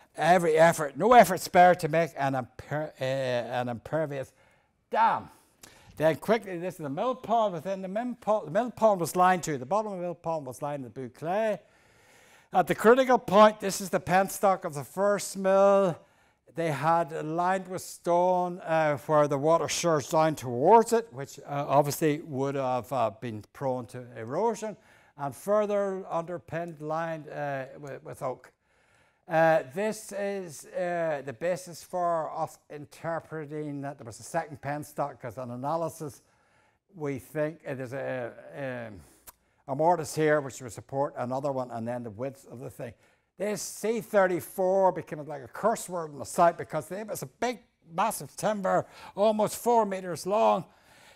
No effort spared to make an impervious dam. Then quickly, this is the mill pond. Within the mill pond was lined to. The bottom of the mill pond was lined with blue clay. At the critical point, this is the penstock of the first mill. They had lined with stone where the water surged down towards it, which obviously would have been prone to erosion, and further underpinned, lined with oak. This is the basis for us interpreting that there was a second penstock, because on analysis we think there's a mortise here which would support another one, and then the width of the thing. This C34 became like a curse word on the site because it was a big, massive timber, almost 4 meters long,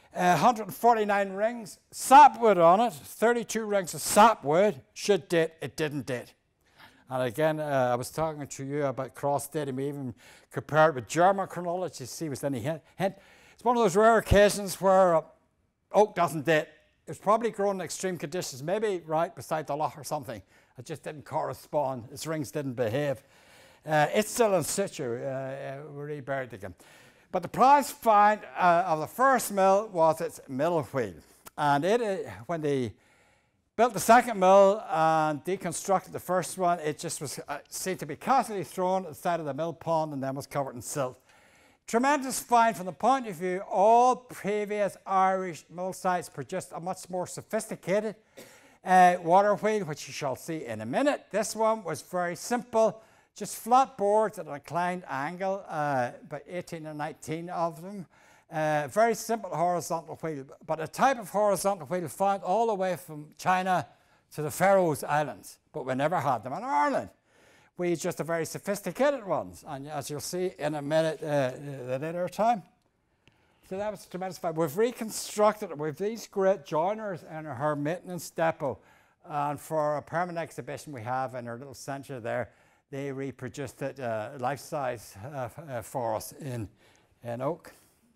149 rings, sapwood on it, 32 rings of sapwood, should date, it didn't date. And again, I was talking to you about cross-dating. We even compared with German chronology to see if there's any hint. It's one of those rare occasions where oak doesn't date. It was probably grown in extreme conditions, maybe right beside the lough or something. It just didn't correspond. Its rings didn't behave. It's still in situ, reburied again. But the prize find of the first mill was its mill wheel. And when they built the second mill and deconstructed the first one, it just was seen to be constantly thrown at the side of the mill pond and then was covered in silt. Tremendous find from the point of view, all previous Irish mill sites produced a much more sophisticated water wheel, which you shall see in a minute. This one was very simple, just flat boards at an inclined angle, about 18 or 19 of them. Very simple horizontal wheel, but a type of horizontal wheel found all the way from China to the Faroe Islands, but we never had them in Ireland. We just the very sophisticated ones, and as you'll see in a minute, the later time. So that was a tremendous find. We've reconstructed it with these great joiners in our maintenance depot, and for a permanent exhibition we have in our little centre there, they reproduced it life-size for us in oak.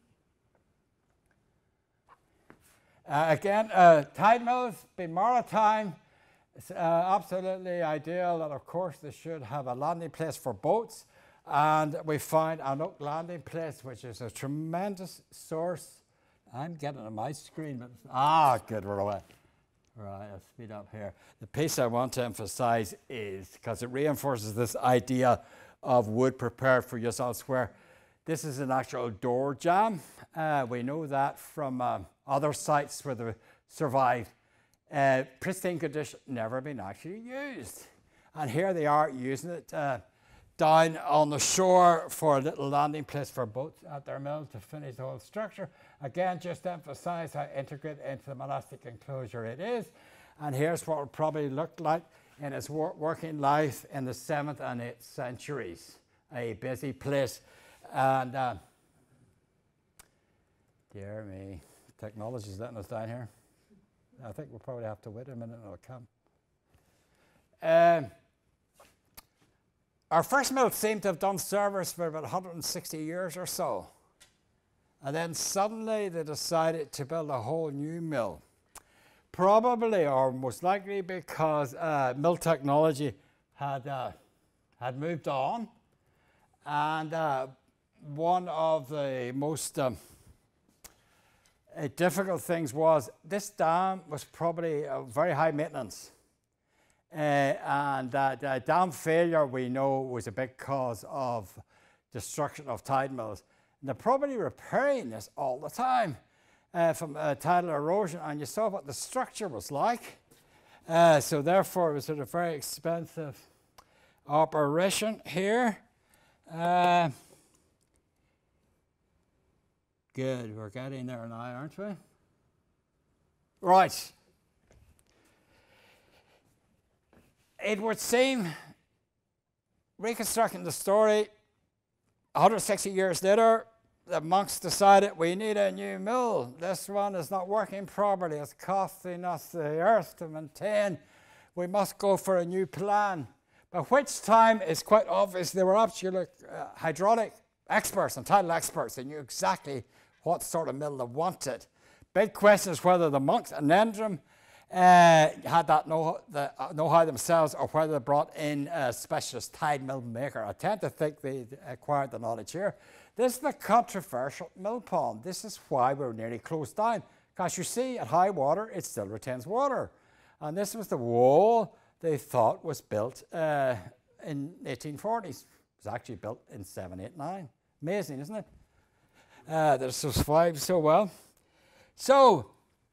Again, tide mills, being maritime, it's absolutely ideal that, of course, they should have a landing place for boats. And we found an oak landing place, which is a tremendous source. I'm getting on my screen, but good, we're away. Right, I'll speed up here. The piece I want to emphasize is, because it reinforces this idea of wood prepared for use elsewhere, this is an actual door jamb. We know that from other sites where they survived. Pristine condition, never been actually used. And here they are using it down on the shore for a little landing place for boats at their mill to finish the whole structure. Again, just to emphasize how integrated into the monastic enclosure it is. And here's what it probably looked like in its working life in the 7th and 8th centuries. A busy place. And dear me, technology's letting us down here. I think we'll probably have to wait a minute and it'll come. Our first mill seemed to have done service for about 160 years or so. And then suddenly they decided to build a whole new mill. Probably, or most likely, because mill technology had moved on. And one of the most difficult things was this dam was probably very high maintenance. And dam failure, we know, was a big cause of destruction of tide mills. And they're probably repairing this all the time from tidal erosion, and you saw what the structure was like. So therefore, it was sort of very expensive operation here. Good, we're getting there now, aren't we? Right. It would seem, reconstructing the story, 160 years later, the monks decided we need a new mill. This one is not working properly. It's costing us the earth to maintain. We must go for a new plan. By which time it's quite obvious they were absolute hydraulic experts and tidal experts. They knew exactly what sort of mill they wanted. Big question is whether the monks at Nendrum had that know-how themselves, or whether they brought in a specialist tide mill maker. I tend to think they acquired the knowledge here. This is the controversial mill pond. This is why we're nearly closed down. Because you see, at high water, it still retains water. And this was the wall they thought was built in 1840s. It was actually built in 789. Amazing, isn't it? That it survived so well. So,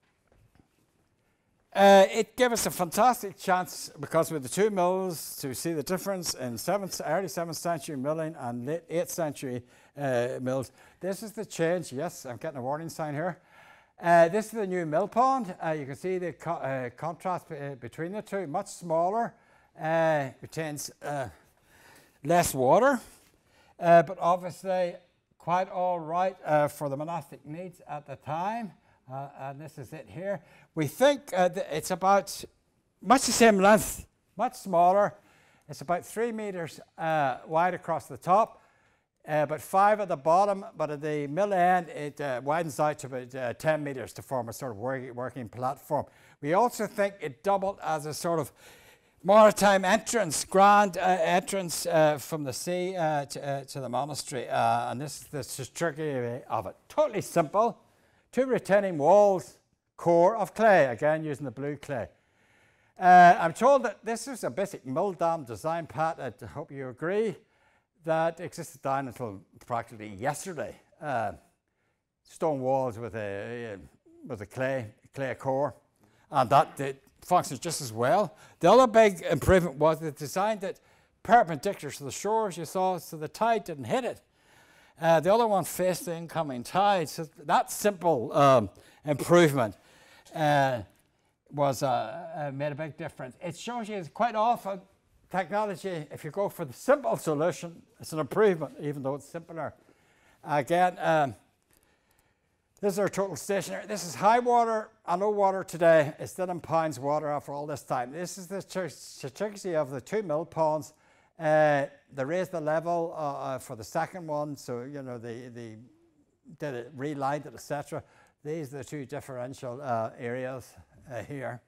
it gave us a fantastic chance, because with the two mills, to see the difference in early 7th century milling and late 8th century mills. This is the change. Yes, I'm getting a warning sign here. This is the new mill pond. You can see the contrast between the two. Much smaller, retains less water, but obviously quite all right for the monastic needs at the time. And this is it here. We think it's about much the same length, much smaller. It's about 3 meters wide across the top, but 5 at the bottom. But at the mill end, it widens out to about 10 meters to form a sort of working platform. We also think it doubled as a sort of maritime entrance, grand entrance from the sea to the monastery. And this is the tricky of it. Totally simple. 2 retaining walls, core of clay, again using the blue clay. I'm told that this is a basic mill dam design, Pat. I hope you agree, that existed down until practically yesterday. Stone walls with a clay core, and that functions just as well. The other big improvement was they designed it perpendicular to the shores, you saw, so the tide didn't hit it. The other one faced the incoming tide. So that simple improvement was made a big difference. It shows you quite often technology, if you go for the simple solution, it's an improvement, even though it's simpler. Again, this is our total stationary. This is high water and low water today. It's still in pounds water after all this time. This is the trickery of the 2 mill ponds. They raised the level for the second one, so you know they did it, relined it, etc. These are the 2 differential areas here.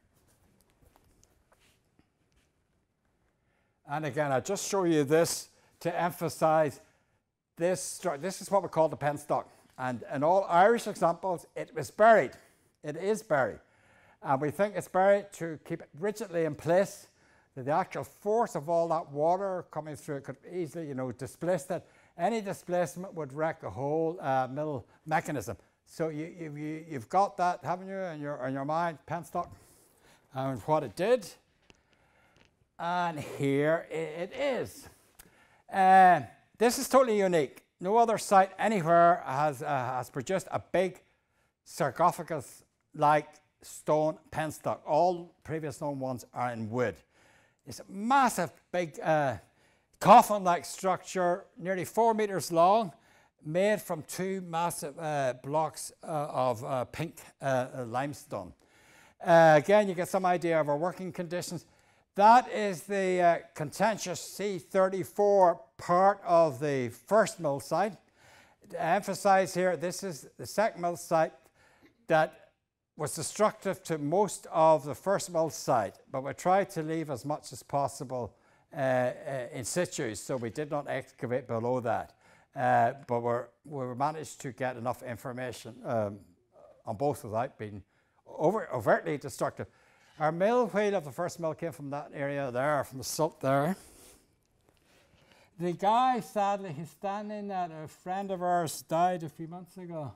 And again, I just show you this to emphasize this. This is what we call the penstock, and in all Irish examples, it was buried. It is buried, and we think it's buried to keep it rigidly in place. The actual force of all that water coming through it could easily, you know, displace it. Any displacement would wreck the whole mill mechanism. So you've got that, haven't you, in your mind, penstock? and what it did. And here it is. This is totally unique. No other site anywhere has produced a big sarcophagus-like stone penstock. All previous known ones are in wood. It's a massive, big coffin-like structure, nearly 4 meters long, made from 2 massive blocks of pink limestone. Again, you get some idea of our working conditions. That is the contentious C34 part of the first mill site. To emphasize here, this is the second mill site that was destructive to most of the first mill site, but we tried to leave as much as possible in situ, so we did not excavate below that. But we managed to get enough information on both without being overtly destructive. Our mill wheel of the first mill came from that area there, from the silt there. The guy, sadly, he's standing there, a friend of ours died a few months ago.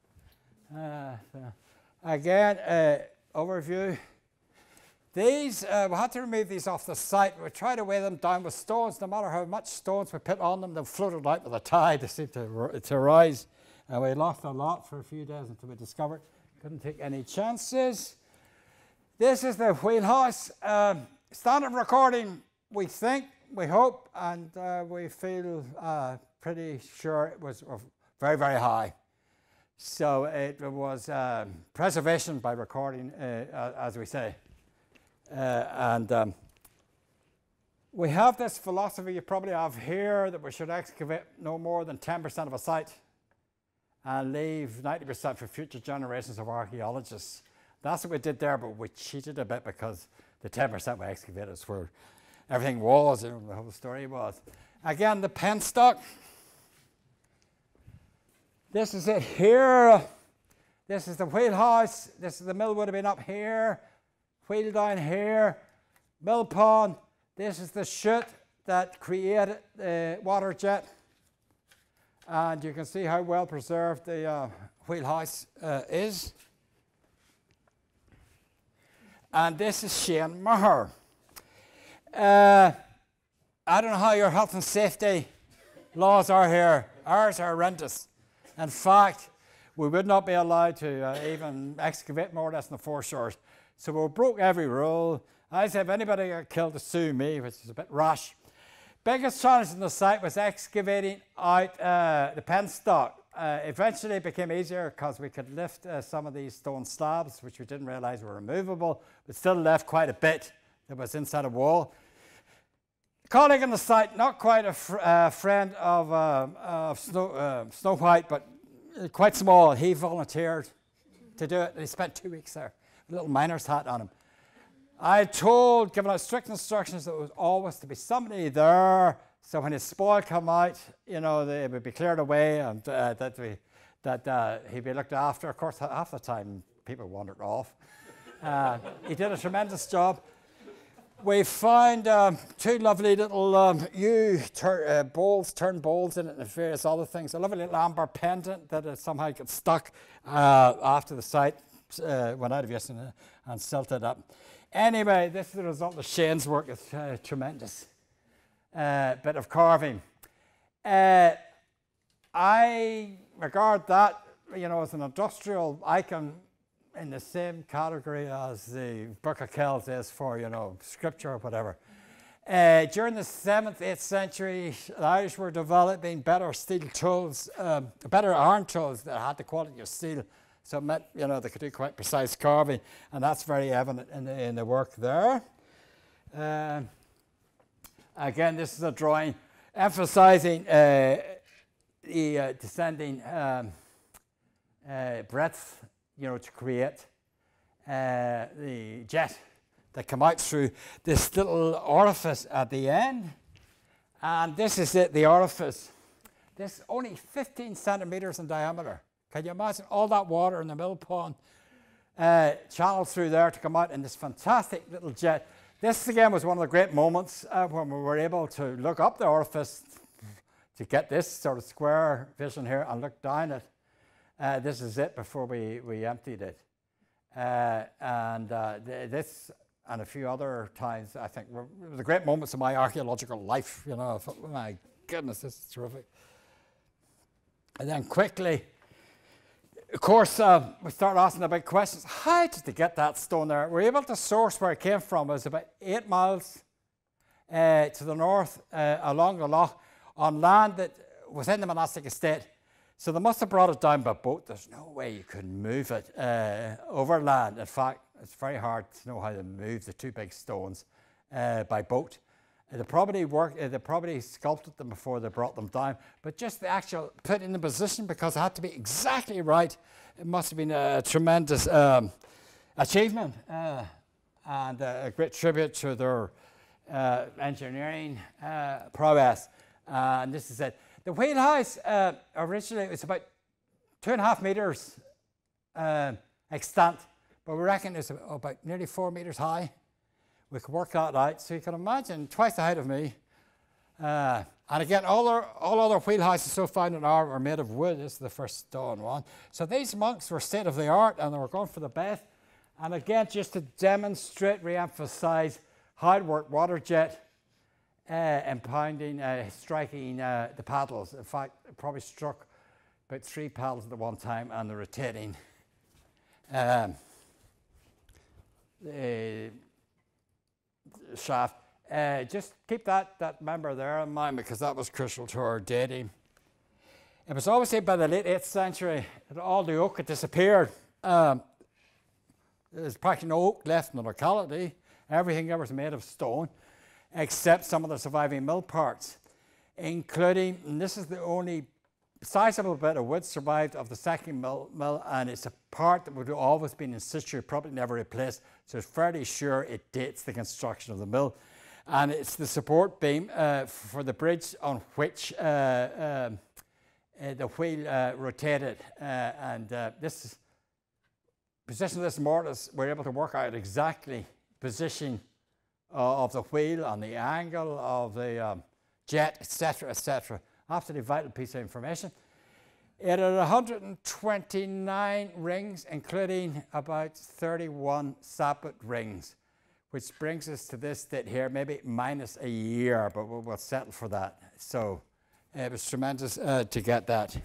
Again, overview. These, we had to remove these off the site. We tried to weigh them down with stones. No matter how much stones we put on them, they floated out with the tide. They seemed to rise. And we lost a lot for a few days until we discovered. Couldn't take any chances. This is the wheelhouse. Standard recording, we think, we hope, and we feel pretty sure it was very, very high. So it was preservation by recording, as we say. We have this philosophy you probably have here that we should excavate no more than 10% of a site and leave 90% for future generations of archaeologists. That's what we did there, but we cheated a bit because the 10% we excavated is where everything was, and the whole story was. Again, the penstock. This is it here. This is the wheelhouse. This is the mill would have been up here. Wheel down here. Mill pond. This is the chute that created the water jet. And you can see how well preserved the wheelhouse is. And this is Shane Maher. I don't know how your health and safety laws are here. Ours are horrendous. In fact, we would not be allowed to even excavate more or less than the foreshores. So we broke every rule. I said, if anybody got killed, to sue me, which is a bit rash. Biggest challenge in the site was excavating out the penstock. Eventually it became easier because we could lift some of these stone slabs, which we didn't realize were removable, but still left quite a bit that was inside a wall. A colleague on the site, not quite a friend of Snow White, but quite small, he volunteered to do it, and he spent 2 weeks there, with a little miner's hat on him. I given out strict instructions that there was always to be somebody there, so when his spoil come out, you know, it would be cleared away, and that he'd be looked after. Of course, half the time people wandered off. He did a tremendous job. We found 2 lovely little turned bowls in it and various other things. A lovely little amber pendant that somehow got stuck after the site went out of use and silted up. Anyway, this is the result of Shane's work. It's tremendous bit of carving. I regard that, you know, as an industrial icon in the same category as the Book of Kells is for, you know, scripture or whatever. During the 7th, 8th century, the Irish were developing better steel tools, better iron tools that had the quality of steel. So it meant, you know, they could do quite precise carving, and that's very evident in the work there. Again, this is a drawing emphasizing the descending breadth, you know, to create the jet that come out through this little orifice at the end. And this is it, the orifice. This is only 15 centimeters in diameter. Can you imagine all that water in the mill pond channeled through there to come out in this fantastic little jet? This again was one of the great moments when we were able to look up the orifice to get this sort of square vision here and look down it. This is it before we emptied it. This and a few other times, I think, were the great moments of my archaeological life. You know, I thought, oh my goodness, this is terrific. And then quickly, of course, we started asking the big questions. How did they get that stone there? We're able to source where it came from. It was about 8 miles to the north along the lough on land that was in the monastic estate. So they must have brought it down by boat. There's no way you could move it overland. In fact, it's very hard to know how to move the 2 big stones by boat. They probably sculpted them before they brought them down, but just the actual put in the position, because it had to be exactly right. It must have been a tremendous achievement and a great tribute to their engineering prowess. And this is it. The wheelhouse originally was about 2.5 meters extent, but we reckon it's about nearly 4 meters high. We could work that out, so you can imagine twice the height of me. And again, all other wheelhouses so found in Ireland are made of wood. This is the first stone one. So these monks were state of the art, and they were going for the best. And again, just to demonstrate, re-emphasize how it worked, water jet, impounding, striking the paddles. In fact, it probably struck about 3 paddles at one time, and the rotating shaft. Just keep that member there in mind, because that was crucial to our dating. It was obviously by the late 8th century that all the oak had disappeared. There's practically no oak left in the locality. Everything ever was made of stone, except some of the surviving mill parts, including, and this is the only sizable bit of wood survived of the second mill, and it's a part that would have always been in situ, probably never replaced, so it's fairly sure it dates the construction of the mill. And it's the support beam for the bridge on which the wheel rotated, and this position of this mortise, we're able to work out exactly position of the wheel and the angle of the jet, etc., etc. Absolutely vital piece of information. It had 129 rings, including about 31 sapwood rings, which brings us to this date here, maybe minus a year, but we'll settle for that. So it was tremendous to get that.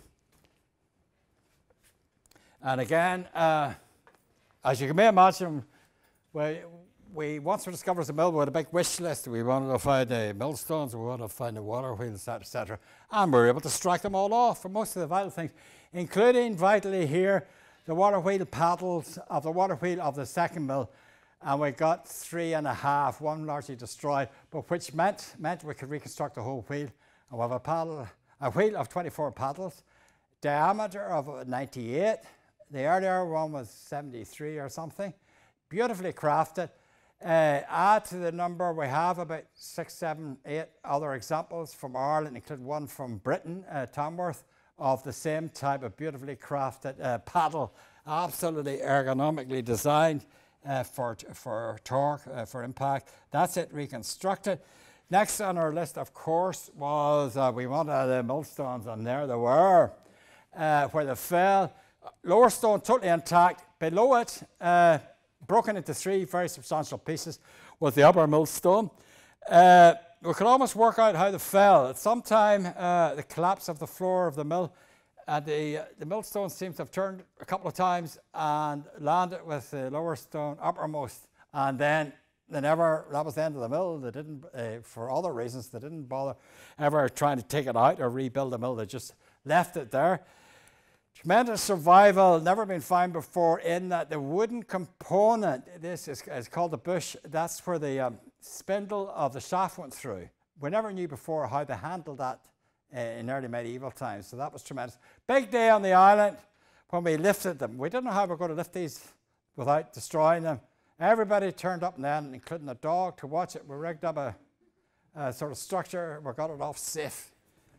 And again, as you may imagine, once we discovered the mill, we had a big wish list. We wanted to find the millstones, we wanted to find the water wheels, etc. And we were able to strike them all off for most of the vital things, including vitally here, the water wheel paddles of the water wheel of the second mill. And we got 3.5, one largely destroyed, but which meant we could reconstruct the whole wheel. And we have a wheel of 24 paddles, diameter of 98. The earlier one was 73 or something. Beautifully crafted. Add to the number, we have about 6, 7, 8 other examples from Ireland, including one from Britain, Tamworth, of the same type of beautifully crafted paddle, absolutely ergonomically designed for torque, for impact. That's it reconstructed. Next on our list, of course, was we wanted the millstones, and there they were, where they fell. Lower stone totally intact. Below it, broken into 3 very substantial pieces, was the upper millstone. We could almost work out how they fell. At some time, the collapse of the floor of the mill, the millstone seems to have turned a couple of times and landed with the lower stone uppermost. And then that was the end of the mill. They didn't, for other reasons, they didn't bother ever trying to take it out or rebuild the mill. They just left it there. Tremendous survival, never been found before, in that the wooden component, this is called the bush, that's where the spindle of the shaft went through. We never knew before how they handled that in early medieval times, so that was tremendous. Big day on the island when we lifted them. We didn't know how we were going to lift these without destroying them. Everybody turned up then, including the dog, to watch it. We rigged up a sort of structure, we got it off safe.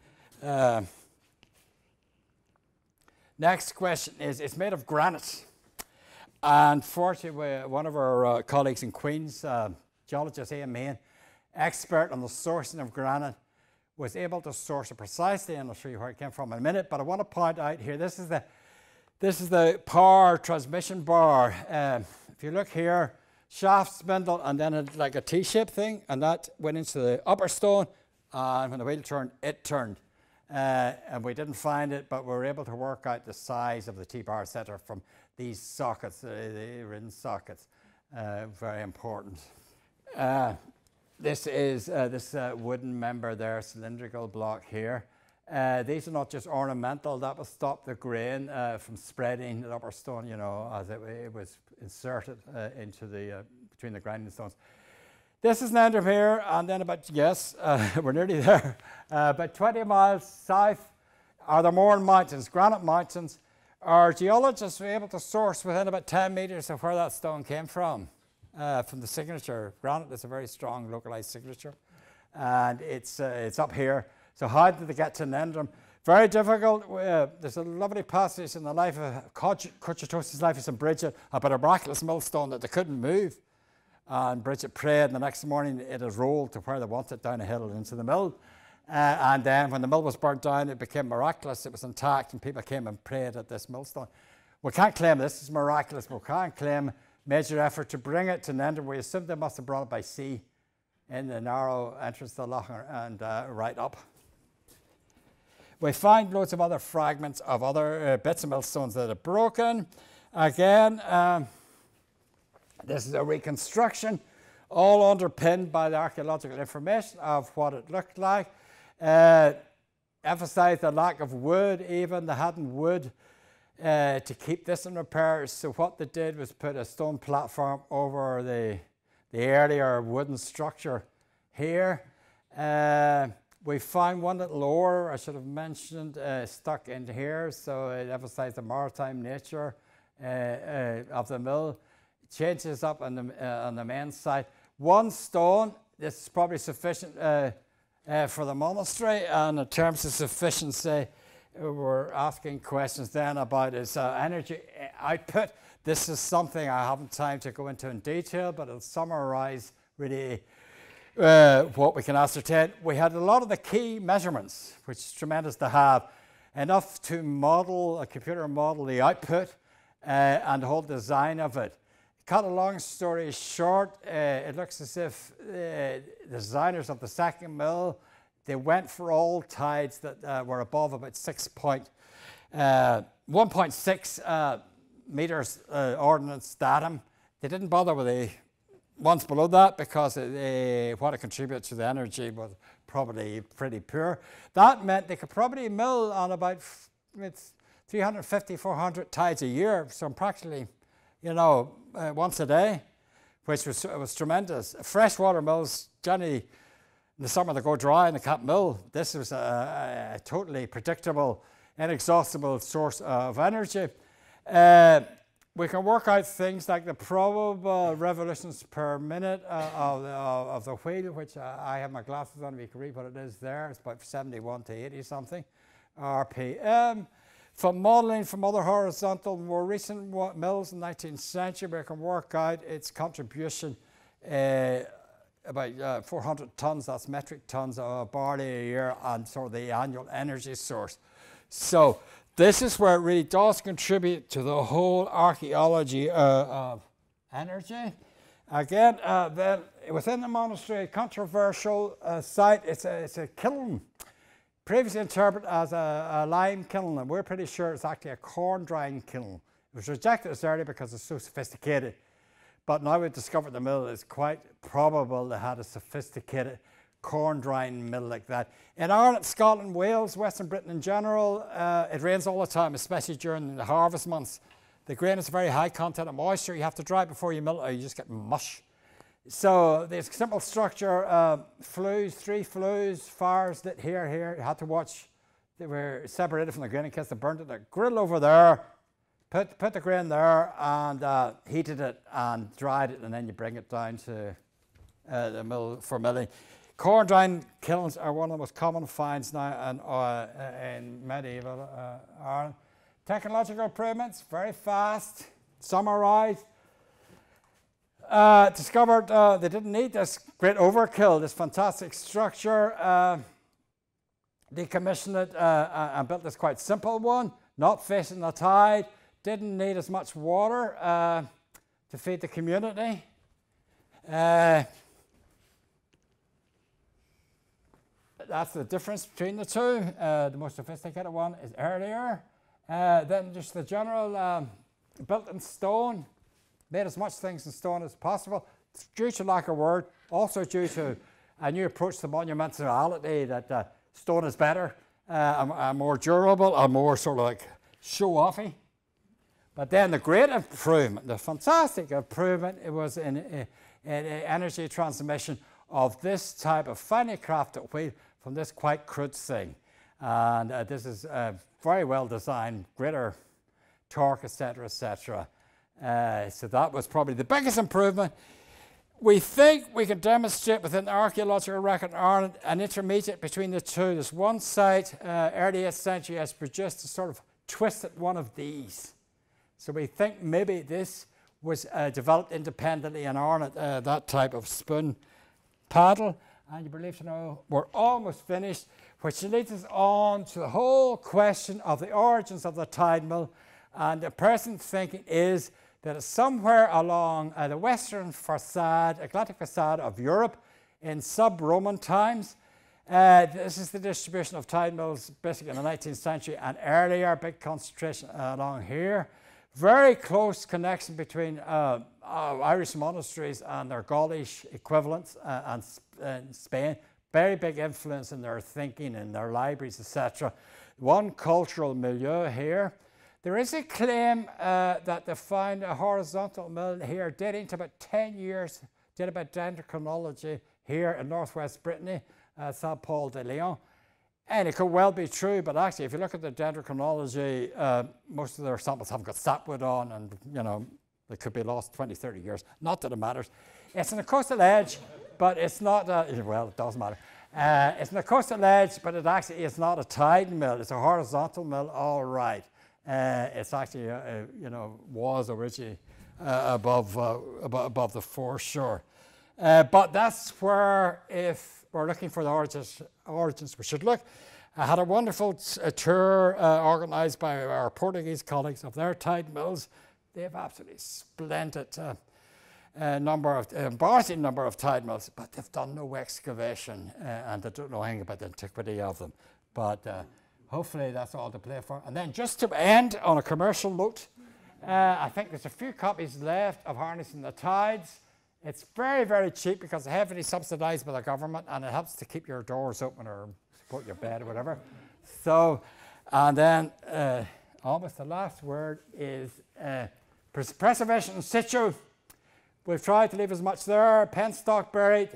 Next question is, it's made of granite. And fortunately, one of our colleagues in Queen's, geologist Ian Main, expert on the sourcing of granite, was able to source it precisely, and I'll show you where it came from in a minute. But I want to point out here, this is the power transmission bar. If you look here, shaft spindle, and then it like a T-shaped thing, and that went into the upper stone, and when the wheel turned, it turned. And we didn't find it, but we were able to work out the size of the T-bar setter from these sockets, the ring sockets. Very important. This is this wooden member there, cylindrical block here. These are not just ornamental, that will stop the grain from spreading the upper stone, you know, as it was inserted into the, between the grinding stones. This is Nendrum here, and then about, yes, we're nearly there. About 20 miles south are the Mourne Mountains, granite mountains. Our geologists were able to source within about 10 meters of where that stone came from the signature. Granite is a very strong localized signature, and it's up here. So how did they get to Nendrum? Very difficult. There's a lovely passage in the life of Cogitos's life is in Bridget about a miraculous millstone that they couldn't move. And Bridget prayed, and the next morning it had rolled to where they wanted, down a hill into the mill. And then when the mill was burnt down, it became miraculous. It was intact, and people came and prayed at this millstone. We can't claim this is miraculous, but we can't claim major effort to bring it to Nendrum. We assume they must have brought it by sea in the narrow entrance to the lough and right up. We find loads of other fragments of other bits of millstones that are broken. Again, this is a reconstruction, all underpinned by the archaeological information of what it looked like. Emphasized the lack of wood, even they hadn't wood to keep this in repair. So what they did was put a stone platform over the earlier wooden structure here. We found one little oar, I should have mentioned, stuck into here, so it emphasized the maritime nature of the mill. It changes up on the main side. One stone, this is probably sufficient for the monastery, and in terms of sufficiency, we're asking questions then about its energy output. This is something I haven't time to go into in detail, but it'll summarize really what we can ascertain. We had a lot of the key measurements, which is tremendous to have, enough to model, a computer model the output and the whole design of it. Cut a long story short, it looks as if the designers of the second mill, they went for all tides that were above about 1.6 meters ordnance datum. They didn't bother with the ones below that because what it contributed to the energy was probably pretty poor. That meant they could probably mill on about 350, 400 tides a year, so practically, you know, once a day, which was tremendous. Freshwater mills, generally in the summer they go dry and they can't mill. This was a totally predictable, inexhaustible source of energy. We can work out things like the probable revolutions per minute of the wheel, which I have my glasses on, if you can read what it is there. It's about 71 to 80 something RPM. From modelling from other horizontal, more recent mills in the 19th century, we can work out its contribution, about 400 tons, that's metric tons of barley a year, and sort of the annual energy source. So this is where it really does contribute to the whole archaeology of energy. Again, then within the monastery, a controversial site, it's a kiln. Previously interpreted as a lime kiln, and we're pretty sure it's actually a corn drying kiln. It was rejected as early because it's so sophisticated. But now we've discovered the mill is quite probable they had a sophisticated corn drying mill like that. In Ireland, Scotland, Wales, Western Britain in general, it rains all the time, especially during the harvest months. The grain is a very high content of moisture. You have to dry it before you mill it, or you just get mush. So there's simple structure, flues, 3 flues, fires lit here. You had to watch. They were separated from the grain in case they burned it. The grill over there, put the grain there, and heated it and dried it, and then you bring it down to the mill for milling. Corn drying kilns are one of the most common finds now in medieval Ireland. Technological improvements, very fast, summarised. Discovered they didn't need this great overkill, this fantastic structure. Decommissioned it and built this quite simple one, not facing the tide, didn't need as much water to feed the community. That's the difference between the two. The most sophisticated one is earlier. Then just the general built in stone, made as much things in stone as possible. Due to lack of word, also due to a new approach to monumentality, that stone is better, and more durable, and more sort of like show-offy. But then the great improvement, the fantastic improvement, it was in energy transmission of this type of finely crafted wheel from this quite crude thing. And this is very well designed, greater torque, etc., etc. So that was probably the biggest improvement. We think we can demonstrate within the archaeological record in Ireland an intermediate between the two. There's one site, early 8th century, has produced a sort of twisted one of these. So we think maybe this was developed independently in Ireland, that type of spoon paddle. And you believe to know we're almost finished, which leads us on to the whole question of the origins of the tide mill. And the present thinking is that it's somewhere along the western facade, Atlantic facade of Europe in sub-Roman times. This is the distribution of tide mills basically in the 19th century and earlier, big concentration along here. Very close connection between Irish monasteries and their Gaulish equivalents and Spain. Very big influence in their thinking, in their libraries, etc. One cultural milieu here. There is a claim that they found a horizontal mill here dating to about 10 years, did about dendrochronology here in northwest Brittany, Saint Paul de Leon. And it could well be true, but actually, if you look at the dendrochronology, most of their samples haven't got sapwood on, and you know, they could be lost 20, 30 years. Not that it matters. It's on the coastal edge, but it's not, well, it does matter. It's on the coastal edge, but it actually is not a tide mill. It's a horizontal mill, all right. It's actually, you know, was originally above the foreshore. But that's where, if we're looking for the origins, we should look. I had a wonderful tour organised by our Portuguese colleagues of their tide mills. They have absolutely splendid embarrassing number of tide mills, but they've done no excavation and they don't know anything about the antiquity of them. But hopefully that's all to play for. And then just to end on a commercial note, I think there's a few copies left of Harnessing the Tides. It's very, very cheap because it's heavily subsidised by the government and it helps to keep your doors open or support your bed or whatever. So, and then almost the last word is preservation in situ. We've tried to leave as much there. Penstock buried,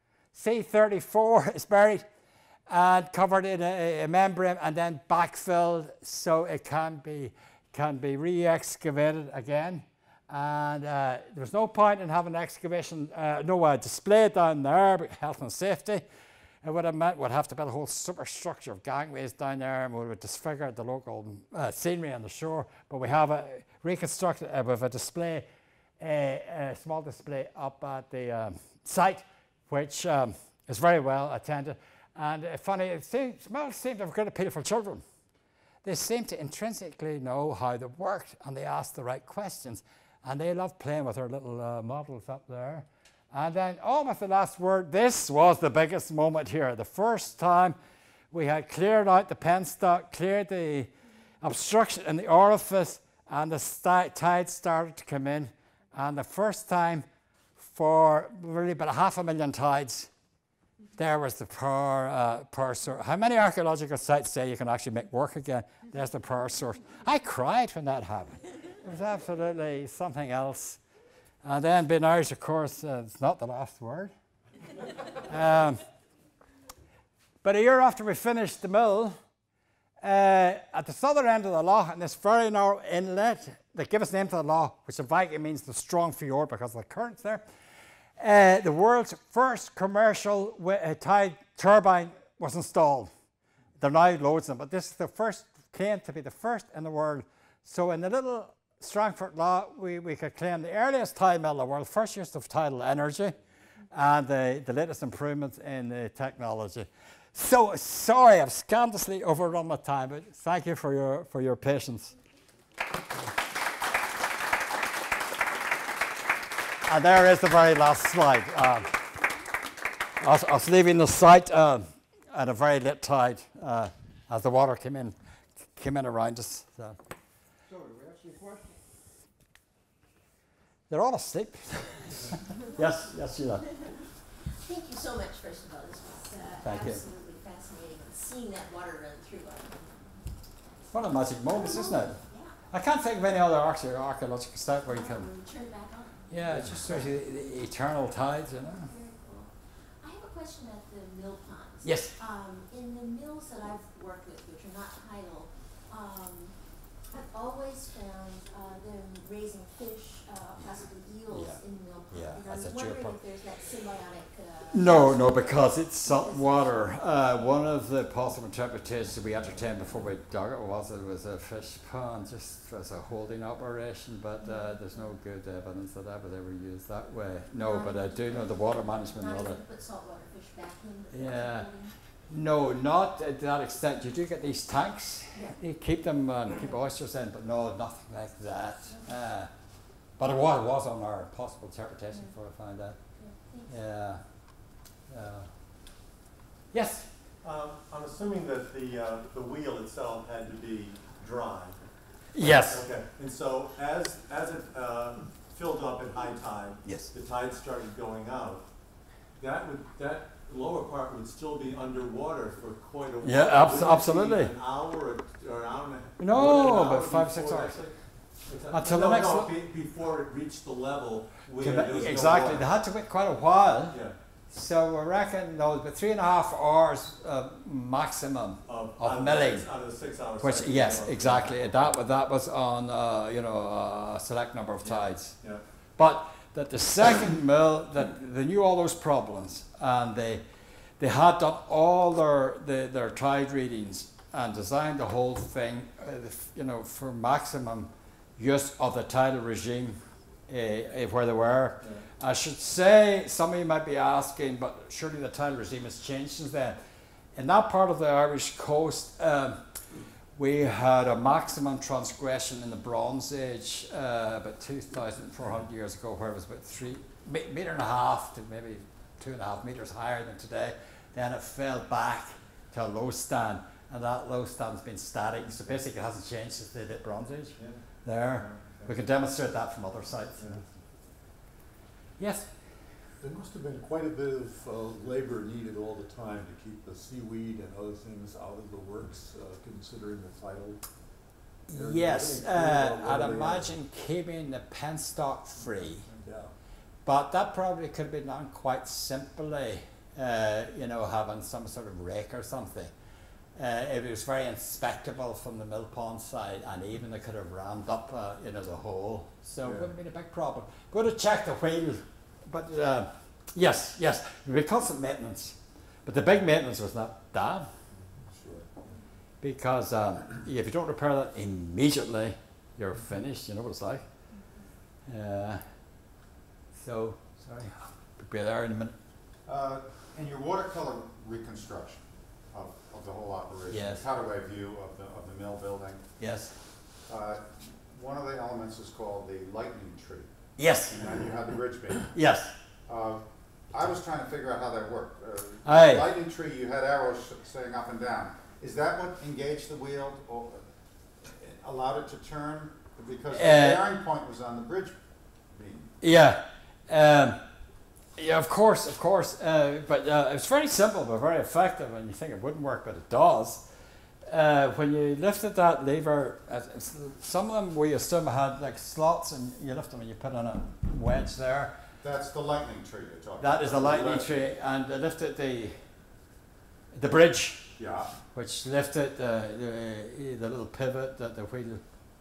C34 is buried and covered in a membrane and then backfilled so it can be re-excavated again. And there's no point in having excavation, no display down there, but health and safety. It would have meant we'd have to build a whole superstructure of gangways down there and we would disfigure the local scenery on the shore. But we have reconstructed with a display, a small display up at the site, which is very well attended. And funny, it seemed to have great appeal for children. They seem to intrinsically know how they worked and they ask the right questions. And they love playing with their little models up there. And then almost the last word, this was the biggest moment here. The first time we had cleared out the penstock, cleared the obstruction in the orifice, and the tide started to come in. And the first time for really about 500,000 tides, there was the power source. How many archaeological sites say you can actually make work again? There's the power source. I cried when that happened. It was absolutely something else. And then being Irish, of course, it's not the last word. But a year after we finished the mill, at the southern end of the lough, in this very narrow inlet that gave us the name to the lough, which in Viking means the strong fjord because of the currents there, the world's first commercial tide turbine was installed. There are now loads of them, but this is the first, claimed to be the first in the world. So in the little Strangford Lough, we could claim the earliest tide mill in the world, first use of tidal energy, and the latest improvements in the technology. So sorry, I've scandalously overrun my time, but thank you for your patience. And there is the very last slide. I was leaving the site at a very lit tide as the water came in around us. So. So, do we have some questions? They're all asleep. Yes, Sheila. Thank you so much, first of all. This was absolutely fascinating. And seeing that water run through. What a magic moments, isn't it? Yeah. I can't think of any other archaeological site where you can. Turn back on. Yeah, it's just sort of the eternal tides, you know. Very cool. I have a question at the mill ponds. Yes. In the mills that I've worked with, which are not tidal, I've always found them raising fish, possibly eels in the mill pond. Yeah, and that's I was a wondering geopod. if there's that symbiotic. No, because it's salt water. One of the possible interpretations we entertained before we dug it was a fish pond, just as a holding operation, but there's no good evidence that that was ever used that way. No, but I do know the water management. Not and even other. put saltwater fish back in. Yeah. No, not to that extent. You do get these tanks. Yeah. You keep them and keep oysters in, but no, nothing like that. But it was on our possible interpretation before I found out. Yeah. Yes. I'm assuming that the wheel itself had to be dry. Yes. Okay. And so as it filled up at high tide, Yes. the tide started going out. That lower part would still be underwater for quite a while. Yeah, Wouldn't it be absolutely. An hour or an hour and a half. No, Would it an about hour 5 6 before hours. that- Until the next No, before it reached the level where there was exactly. no They water. had to wait quite a while. Yeah. So I reckon no, but 3.5 hours maximum of milling. Out of the 6 hours. Which yes, exactly. That was on a select number of tides. Yeah. But that the second mill that they knew all those problems and they had done all their tide readings and designed the whole thing, for maximum use of the tidal regime where they were. Yeah. I should say, some of you might be asking, but surely the tidal regime has changed since then. In that part of the Irish coast, we had a maximum transgression in the Bronze Age about 2,400 years ago, where it was about 3.5 meters to maybe 2.5 meters higher than today. Then it fell back to a low stand, and that low stand has been static. So basically, it hasn't changed since the Bronze Age. Yeah. There, Okay. we can demonstrate that from other sites. Yeah. Yes. There must have been quite a bit of labor needed all the time to keep the seaweed and other things out of the works, considering the tidal. area. Yes, Are they clear about I'd where they are? imagine keeping the penstock free, Yeah. but that probably could be done quite simply, having some sort of rake or something. It was very inspectable from the mill pond side, and even they could have rammed up, the hole. So it Yeah. wouldn't have been a big problem. Go to check the wheel, but yes, it would be constant maintenance. But the big maintenance was that dam, Sure. because if you don't repair that immediately, you're finished. You know what it's like. So sorry, be there in a minute. In your watercolor reconstruction of the whole operation, Yes. cutaway view of the mill building, Yes. one of the elements is called the lightning tree, Yes. and you have the bridge beam. Yes. I was trying to figure out how that worked. Aye. Lightning tree, you had arrows saying up and down. Is that what engaged the wheel or allowed it to turn? Because the bearing point was on the bridge beam. Yeah. Yeah, of course. But it's very simple but very effective, and you think it wouldn't work, but it does. When you lifted that lever, some of them we assume had like slots, and you lift them and you put in a wedge there. That's the lightning tree you're talking about. That is the lightning tree, and they lifted the bridge, Yeah. which lifted the little pivot that the wheel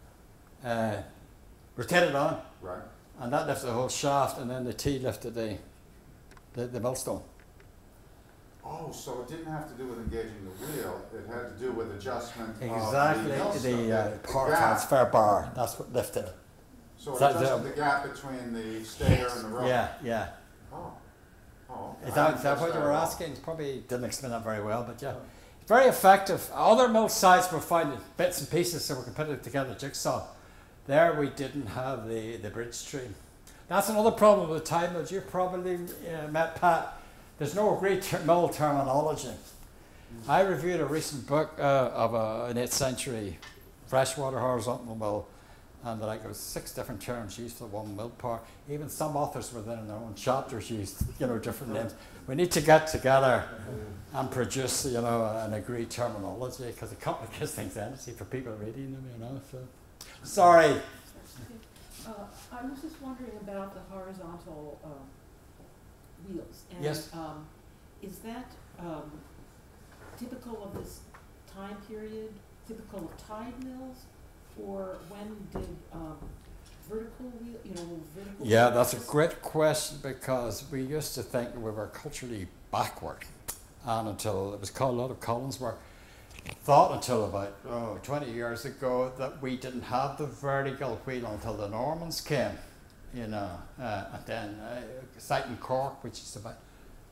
rotated on, Right. and that lifted the whole shaft, and then the T lifted the millstone. Oh, so it didn't have to do with engaging the wheel, it had to do with adjustment Exactly, of the millstone, the power gap. transfer bar. That's what lifted. So it That- adjusted the gap between the stator and the rope. Yeah. Oh. Oh, okay. Is I that didn't catch what you that were at all. asking? Probably didn't explain that very well, but yeah. It's very effective. Other mill sites were finding bits and pieces so we could put it together jigsaw. There we didn't have the bridge tree. That's another problem with tide mills. You've probably met Pat. There's no great mill terminology. I reviewed a recent book of an 8th century freshwater horizontal mill, and there was 6 different terms used for one mill part. Even some authors within their own chapters used, different names. We need to get together and produce, an agreed terminology, because it complicates things endlessly for people reading them, So, sorry. I was just wondering about the horizontal wheels. And, Yes. Is that typical of this time period, typical of tide mills, or when did vertical wheel, vertical? Yeah, that's a great question, because we used to think we were culturally backward, and until it was called a lot of Collins' work, thought until about 20 years ago that we didn't have the vertical wheel until the Normans came, and then site in Cork, which is about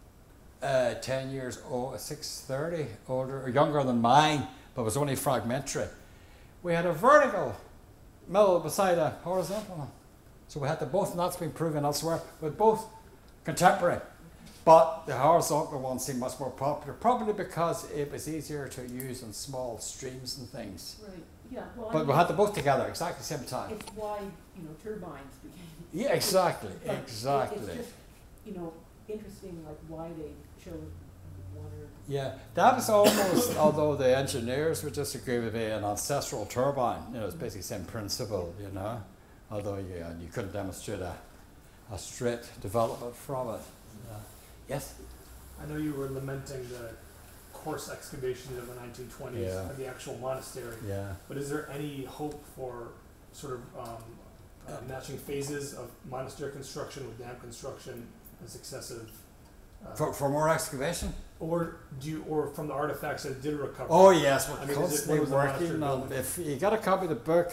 10 years old, 630 older or younger than mine, but was only fragmentary. We had a vertical mill beside a horizontal one. So we had them both, and that's been proven elsewhere, with both contemporary. But the horizontal one seemed much more popular, probably because it was easier to use in small streams and things. Right, yeah. Well, But we had them both together exactly the same time. It's why, turbines became. Yeah, exactly, But exactly. It's just, interesting, like why they chose one or. Yeah, that was almost, although the engineers would disagree with me, an ancestral turbine. It's basically the same principle, although you couldn't demonstrate a straight development from it. Yes? I know you were lamenting the coarse excavations of the 1920s Yeah. of the actual monastery, Yeah. but is there any hope for sort of matching phases of monastery construction with dam construction and successive? For more excavation? Or from the artifacts that did recover? Oh yes, we're I mean, constantly what was the working monastery on. building? If you got a copy of the book,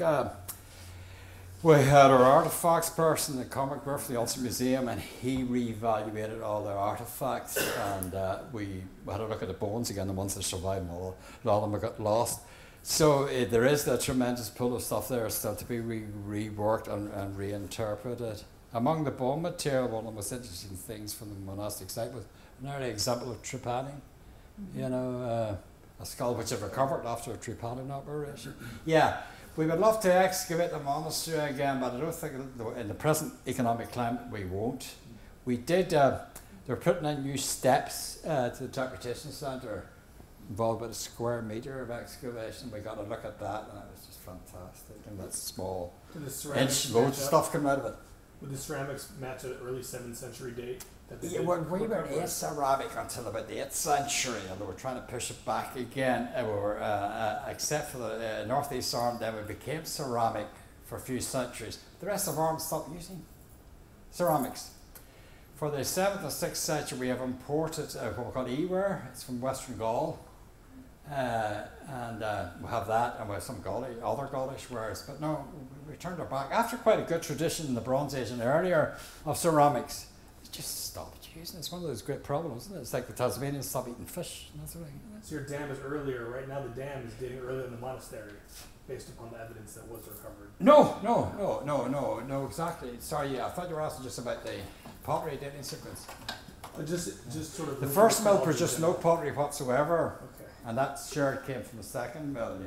we had our artifacts person at Cormac Murphy, the Ulster Museum, and he reevaluated all their artifacts, and we had a look at the bones again, the ones that survived, and a lot of them got lost. So there is a tremendous pool of stuff there still to be reworked and reinterpreted. Among the bone material, one of the most interesting things from the monastic site was an early example of trepanning. A skull which had recovered after a trepanning operation. Yeah, we would love to excavate the monastery again, but I don't think in the present economic climate we won't. We did, they're putting in new steps to the interpretation centre, involved with a square metre of excavation. We got a look at that, and it was just fantastic. And that small inch loads of stuff coming out of it. Would the ceramics match an early 7th century date? That they Yeah, did well, we were recover? in ceramic until about the 8th century, and they were trying to push it back again. We were, except for the northeast arm, then we became ceramic for a few centuries. The rest of Ireland stopped using ceramics. For the 7th and 6th century, we have imported what we call e-ware. It's from Western Gaul. And we have that, and we have some other Gaulish wares. But no, we turned our back. After quite a good tradition in the Bronze Age and earlier of ceramics, it just stopped using it. It's one of those great problems, isn't it? It's like the Tasmanians stopped eating fish. And that sort of thing. So your dam is earlier. Right now, the dam is dating earlier than the monastery, based upon the evidence that was recovered. No, exactly. Sorry, yeah, I thought you were asking just about the pottery dating sequence. Just sort of. The first mill produced no pottery whatsoever. Okay. And that shard came from the second mill,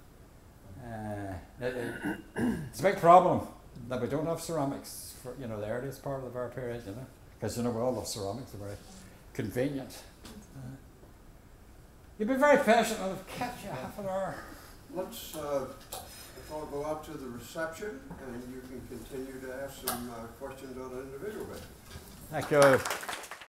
It's a big problem that we don't have ceramics for, the earliest part of our period, because, we all love ceramics, they're very convenient. You've been very patient, I've kept you half an hour. Let's all go out to the reception, and you can continue to ask some questions on an individual basis. Thank you.